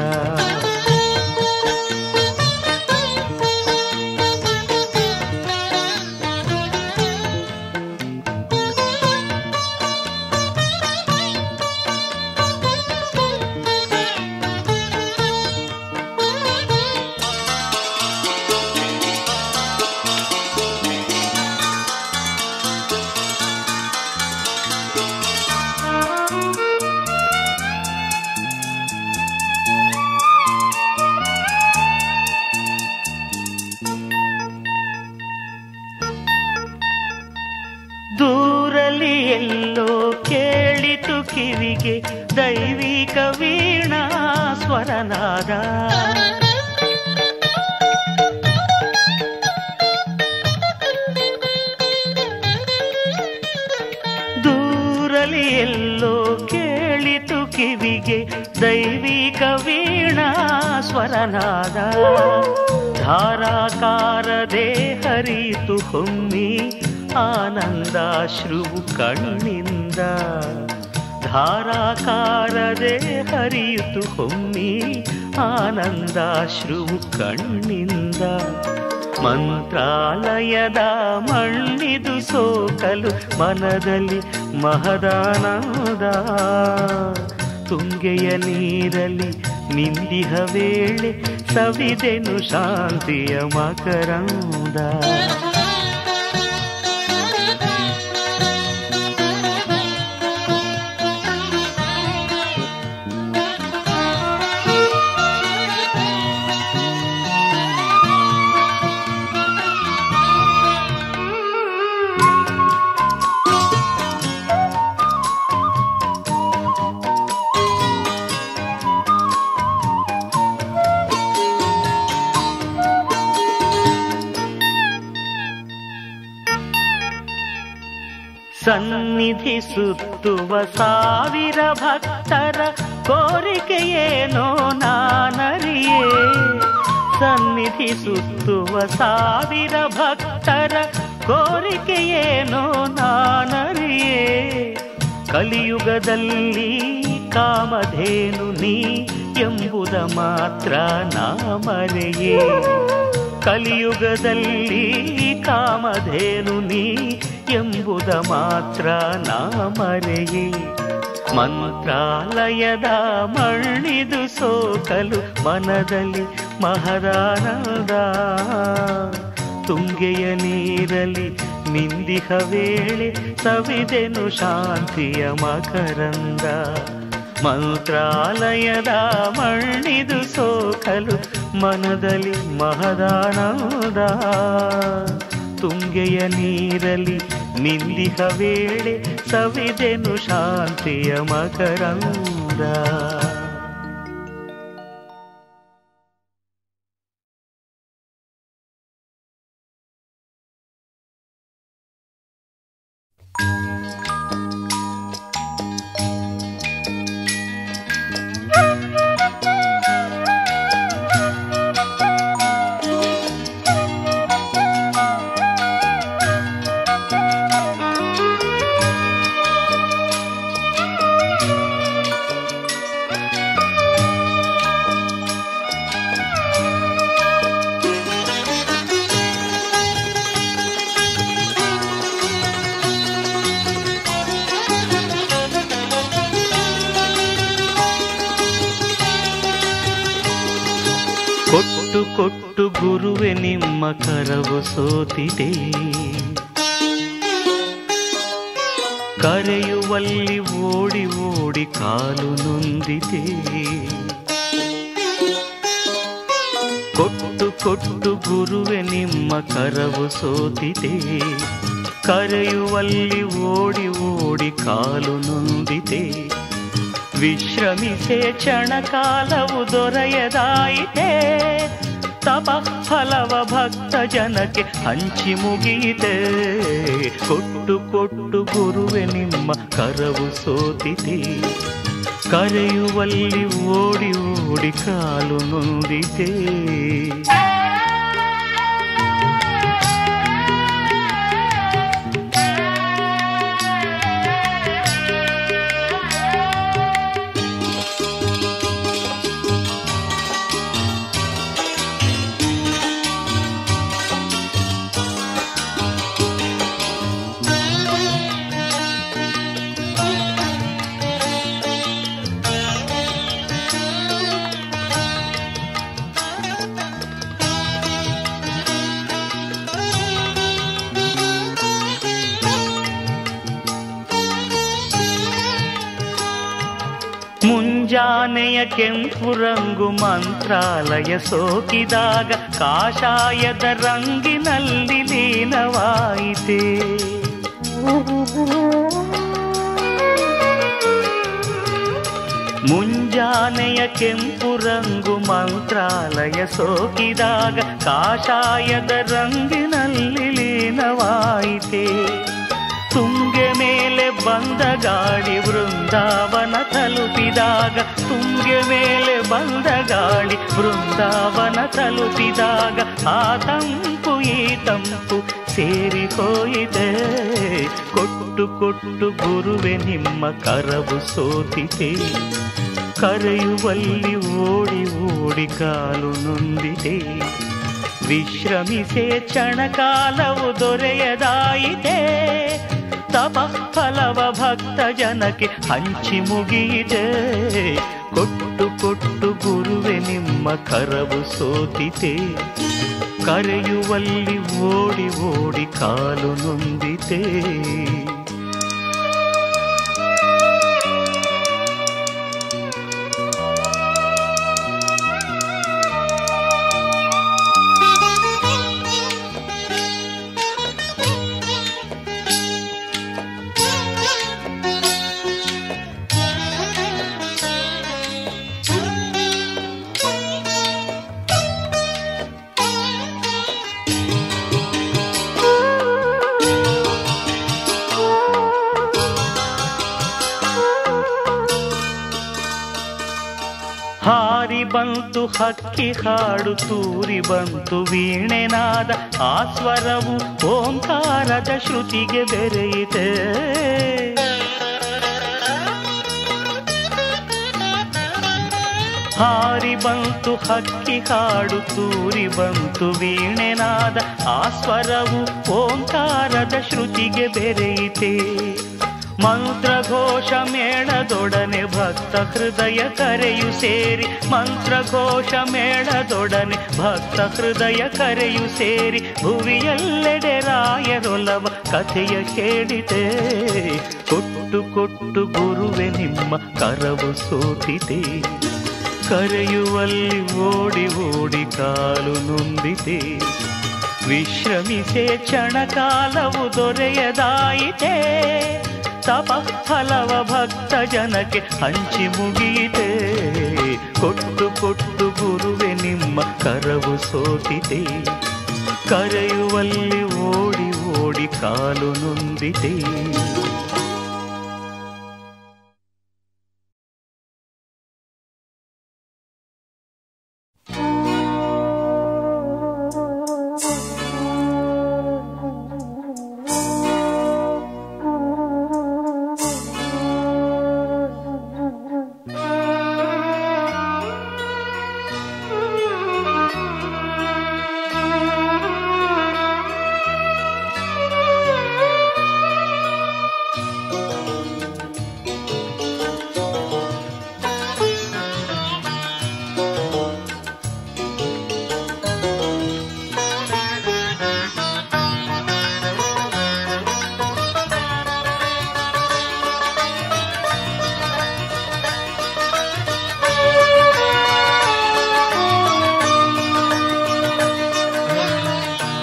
ದೂರಲಿ ಎಲ್ಲೋ ಕೇಳಿತು ಕಿವಿಗೆ ದೈವಿಕ ವೀಣಾ ಸ್ವರನಾದ. ದೂರಲಿ ಎಲ್ಲೋ ಕೇಳಿತು ಕಿವಿಗೆ ದೈವಿಕ ವೀಣಾ ಸ್ವರನಾದ. ಧಾರಾಕಾರದೆ ಹರಿತು ಹೊಮ್ಮಿ ಆನಂದಾಶ್ರುವು ಕಣ್ಣಿಂದ. ಧಾರಾಕಾರದೆ ಹರಿಯಿತು ಹೊಮ್ಮಿ ಆನಂದಾಶ್ರುವು ಕಣ್ಣಿಂದ. ಮಂತ್ರಾಲಯದ ಮಣ್ಣಿದು ಸೋಕಲು ಮನದಲ್ಲಿ ಮಹದಾನಂದ. ತುಂಗೆಯ ನೀರಲಿ ನಿಂದಿಹ ವೇಳೆ ಸವಿದೆನು ಶಾಂತಿಯ ಮಕರಂದ. ಸನ್ನಿಧಿ ಸುತ್ತುವ ಸಾವಿರ ಭಕ್ತರ ಕೋರಿಕೆಯೇನೋ ನಾನರಿಯೇ. ಸನ್ನಿಧಿ ಸುತ್ತುವ ಸಾವಿರ ಭಕ್ತರ ಕೋರಿಕೆಯೇನೋ ನಾನರಿಯೇ. ಕಲಿಯುಗದಲ್ಲಿ ಕಾಮಧೇನು ನೀ ಎಂಬುದ ಮಾತ್ರ ನಾ ಮರೆಯೇ. ಕಲಿಯುಗದಲ್ಲಿ ಕಾಮಧೇನು ನೀ ಎಂಬುದ ಮಾತ್ರ ನಾ ಮರೆಯೇ. ಮಂತ್ರಾಲಯದ ಮಣ್ಣಿದು ಸೋಕಲು ಮನದಲ್ಲಿ ಮಹದಾನಂದ. ತುಂಗೆಯ ನೀರಲಿ ನಿಂದಿಹ ವೇಳೆ ಸವಿದೆನು ಶಾಂತಿಯ ಮಕರಂದ. ಮಂತ್ರಾಲಯದ ಮಣ್ಣಿದು ಸೋಕಲು ಮನದಲ್ಲಿ ಮಹದಾನಂದ. ತುಂಗೆಯ ನೀರಲಿ ನಿಂದಿಹ ವೇಳೆ ಸವಿದೆನು ಶಾಂತಿಯ ಮಕರಂದ. ಕೊಟ್ಟು ಕೊಟ್ಟು ಗುರುವೆ ನಿಮ್ಮ ಕರವು ಸೋತಿದೆ, ಕರೆಯುವಲ್ಲಿ ಓಡಿ ಓಡಿ ಕಾಲು ನೊಂದಿದೆ. ಕೊಟ್ಟು ಕೊಟ್ಟು ಗುರುವೆ ನಿಮ್ಮ ಕರವು ಸೋತಿದೆ, ಕರೆಯುವಲ್ಲಿ ಓಡಿ ಓಡಿ ಕಾಲು ನೊಂದಿದೆ. ವಿಶ್ರಮಿಸೆ ಕ್ಷಣ ಕಾಲವು ದೊರೆಯದಾಯಿತೆ, ತಪ ಫಲವ ಭಕ್ತ ಜನಕ್ಕೆ ಹಂಚಿ ಮುಗಿಯಿತೆ. ಕೊಟ್ಟು ಕೊಟ್ಟು ಗುರುವೆ ನಿಮ್ಮ ಕರವು ಸೋತಿದೆ, ಕರೆಯುವಲ್ಲಿ ಓಡಿ ಓಡಿ ಕಾಲು ನೊಂದಿದೆ. ಮುಂಜಾನೆಯ ಕೆಂಪು ರಂಗು ಮಂತ್ರಾಲಯ ಸೋಕಿದಾಗ ಕಾಷಾಯದ ರಂಗಿನಲ್ಲಿ ಲೀನವಾಯಿತೆ. ಮುಂಜಾನೆಯ ಕೆಂಪು ರಂಗು ಮಂತ್ರಾಲಯ ಸೋಕಿದಾಗ ಕಾಷಾಯದ ರಂಗಿನಲ್ಲಿ ಲೀನವಾಯಿತೆ. ತುಂಗೆ ಮೇಲೆ ಬಂದ ಗಾಳಿ ವೃಂದಾವನ ತಲುಪಿದಾಗ, ತುಂಗೆ ಮೇಲೆ ಬಂದ ಗಾಳಿ ವೃಂದಾವನ ತಲುಪಿದಾಗ, ಆ ತಂಪು ಈ ತಂಪು ಸೇರಿ ಹೋಯಿದೆ. ಕೊಟ್ಟು ಕೊಟ್ಟು ಗುರುವೆ ನಿಮ್ಮ ಕರವು ಸೋತಿದೆ, ಕರೆಯುವಲ್ಲಿ ಓಡಿ ಓಡಿ ಕಾಲು ನೊಂದಿದೆ. ವಿಶ್ರಮಿಸೆ ಕ್ಷಣ ಕಾಲವು ದೊರೆಯದಾಯಿತೆ, ತಪ ಫಲವ ಭಕ್ತ ಜನಕ್ಕೆ ಹಂಚಿ ಮುಗಿಯಿದೆ. ಕೊಟ್ಟು ಕೊಟ್ಟು ಗುರುವೆ ನಿಮ್ಮ ಕರವು ಸೋತಿದೆ, ಕರೆಯುವಲ್ಲಿ ಓಡಿ ಓಡಿ ಕಾಲು ನೊಂದಿದೆ. ಹಾರಿ ಬಂತು ಹಕ್ಕಿ ಹಾಡು, ತೂರಿ ಬಂತು ವೀಣೆನಾದ, ಆ ಸ್ವರವು ಓಂಕಾರದ ಶ್ರುತಿಗೆ ಬೆರೆಯಿತೆ. ಹಾರಿ ಬಂತು ಹಕ್ಕಿ ಹಾಡು, ತೂರಿ ಬಂತು ವೀಣೆನಾದ, ಆ ಸ್ವರವು ಓಂಕಾರದ ಶ್ರುತಿಗೆ ಬೆರೆಯಿತೆ. ಮಂತ್ರಘೋಷ ಮೇಳದೊಡನೆ ಭಕ್ತ ಹೃದಯ ಕರೆಯು ಸೇರಿ, ಮಂತ್ರಘೋಷ ಮೇಳದೊಡನೆ ಭಕ್ತ ಹೃದಯ ಕರೆಯು ಸೇರಿ, ಭುವಿಯೆಲ್ಲೆಡೆ ರಾಯರೊಲವ ಕಥೆಯ ಕೇಳಿದೆ. ಕೊಟ್ಟು ಕೊಟ್ಟು ಗುರುವೆ ನಿಮ್ಮ ಕರವು ಸೋತಿದೆ, ಕರೆಯುವಲ್ಲಿ ಓಡಿ ಓಡಿ ಕಾಲು ನೊಂದಿದೆ. ವಿಶ್ರಮಿಸೆ ಕ್ಷಣ ಕಾಲವು ದೊರೆಯದಾಯಿತೆ, ತಪ ಫಲವ ಭಕ್ತ ಜನಕ್ಕೆ ಹಂಚಿ ಮುಗಿಯಿತೆ. ಕೊಟ್ಟು ಕೊಟ್ಟು ಗುರುವೆ ನಿಮ್ಮ ಕರವು ಸೋತಿದೆ, ಕರೆಯುವಲ್ಲಿ ಓಡಿ ಓಡಿ ಕಾಲು ನೊಂದಿದೆ.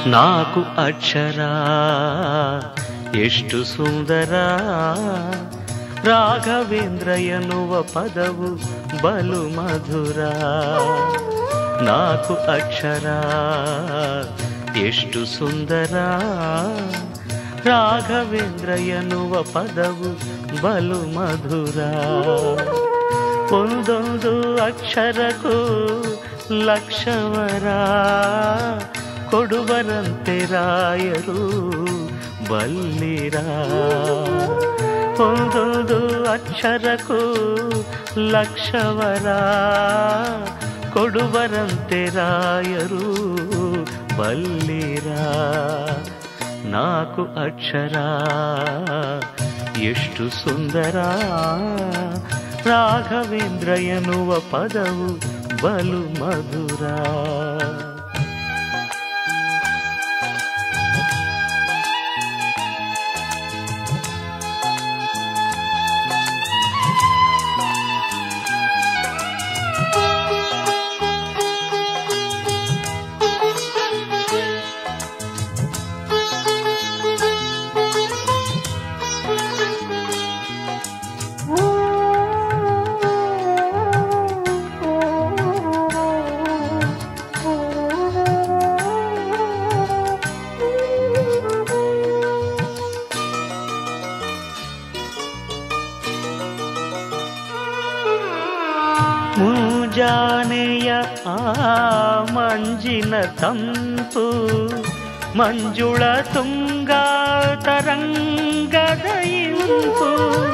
ನಾಲ್ಕು ಅಕ್ಷರ ಎಷ್ಟು ಸುಂದರ, ರಾಘವೇಂದ್ರ ಎನ್ನುವ ಪದವು ಬಲು ಮಧುರ. ನಾಲ್ಕು ಅಕ್ಷರ ಎಷ್ಟು ಸುಂದರ, ರಾಘವೇಂದ್ರ ಎನ್ನುವ ಪದವು ಬಲು ಮಧುರ. ಒಂದೊಂದು ಅಕ್ಷರಕ್ಕೂ ಲಕ್ಷವರ ಕೊಡುವರಂತೆ ರಾಯರು ಬಲ್ಲಿರ. ಒಂದೊಂದು ಅಕ್ಷರಕ್ಕೂ ಲಕ್ಷವರ ಕೊಡುವರಂತೆ ರಾಯರು ಬಲ್ಲಿರ. ನಾಲ್ಕು ಅಕ್ಷರ ಎಷ್ಟು ಸುಂದರ, ರಾಘವೇಂದ್ರ ಎನ್ನುವ ಪದವು ಬಲು ಮಧುರ. ಮುಂಜಾನೆಯ ಆ ಮಂಜಿನ ತಂಪು, ಮಂಜುಳ ತುಂಗಾ ತರಂಗದ ಇಂಪು.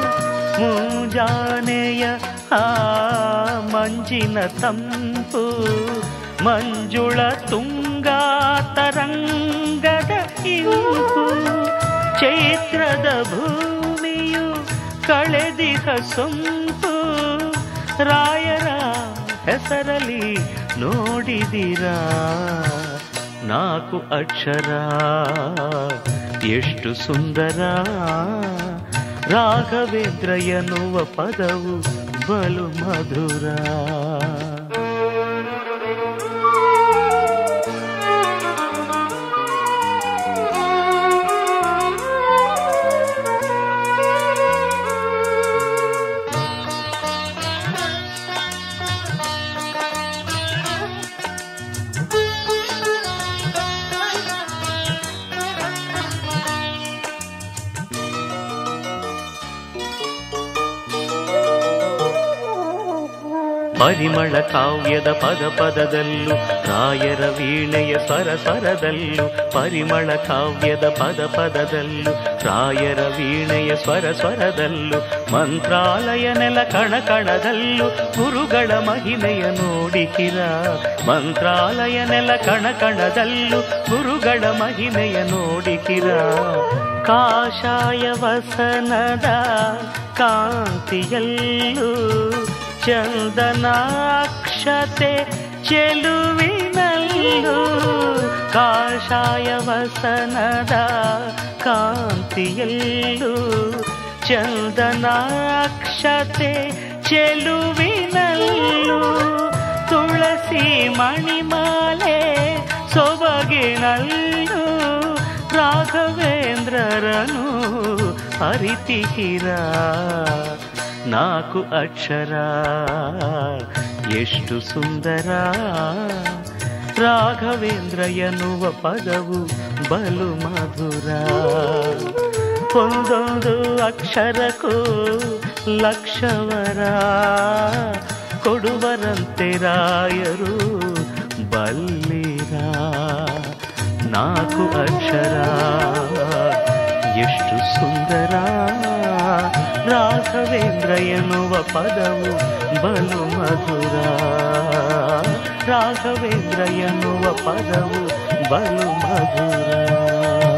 ಮುಂಜಾನೆಯ ಆ ಮಂಜಿನ ತಂಪು, ಮಂಜುಳ ತುಂಗಾ ತರಂಗದ ಇಂಪು. ಚೈತ್ರದ ಭೂಮಿಯು ಕಳೆದಿಹ ಸೊಂಪು, ರಾಯರ ಹೆಸರಲಿ ನೋಡಿದಿರಾ. ನಾಲ್ಕು ಅಕ್ಷರ ಎಷ್ಟು ಸುಂದರ, ರಾಘವೇಂದ್ರ ಎನ್ನುವ ಪದವು ಬಲು ಮಧುರ. ಪರಿಮಳ ಕಾವ್ಯದ ಪದ ಪದದಲ್ಲೂ, ರಾಯರ ವೀಣೆಯ ಸ್ವರ ಸ್ವರದಲ್ಲೂ. ಪರಿಮಳ ಕಾವ್ಯದ ಪದ ಪದದಲ್ಲೂ, ರಾಯರ ವೀಣೆಯ ಸ್ವರ ಸ್ವರದಲ್ಲೂ. ಮಂತ್ರಾಲಯ ನೆಲ ಕಣ ಕಣದಲ್ಲೂ, ಗುರುಗಳ ಮಹಿಮೆಯ ನೋಡಿಕಿರ. ಮಂತ್ರಾಲಯ ನೆಲ ಕಣ ಕಣದಲ್ಲೂ, ಗುರುಗಳ ಮಹಿಮೆಯ ನೋಡಿಕಿರ. ಕಾಷಾಯ ವಸನದ ಕಾಂತಿಯಲ್ಲೂ, ಚಂದನಾಕ್ಷತೆ ಚೆಲುವಿನಲ್ಲೂ. ಕಾಷಾಯ ವಸನದ ಕಾಂತಿಯಲ್ಲೂ, ಚಂದನಾಕ್ಷತೆ ಚೆಲುವಿನಲ್ಲೂ. ತುಳಸಿ ಮಣಿಮಾಲೆ ಸೊಬಗಿನಲ್ಲೂ, ರಾಘವೇಂದ್ರರನು ಅರಿತಿಹಿರ. ನಾಲ್ಕು ಅಕ್ಷರ ಎಷ್ಟು ಸುಂದರ, ರಾಘವೇಂದ್ರ ಎನ್ನುವ ಪದವು ಬಲು ಮಧುರ. ಒಂದೊಂದು ಅಕ್ಷರಕ್ಕೂ ಲಕ್ಷವರ ಕೊಡುವರಂತೆ ರಾಯರು ಬಲ್ಲಿರ. ನಾಲ್ಕು ಅಕ್ಷರ ಎಷ್ಟು ಸುಂದರ, ರಾಘವೇಂದ್ರ ಎನ್ನುವ ಪದವು ಬಲು ಮಧುರ. ರಾಘವೇಂದ್ರ ಎನ್ನುವ ಪದವು ಬಲು ಮಧುರ.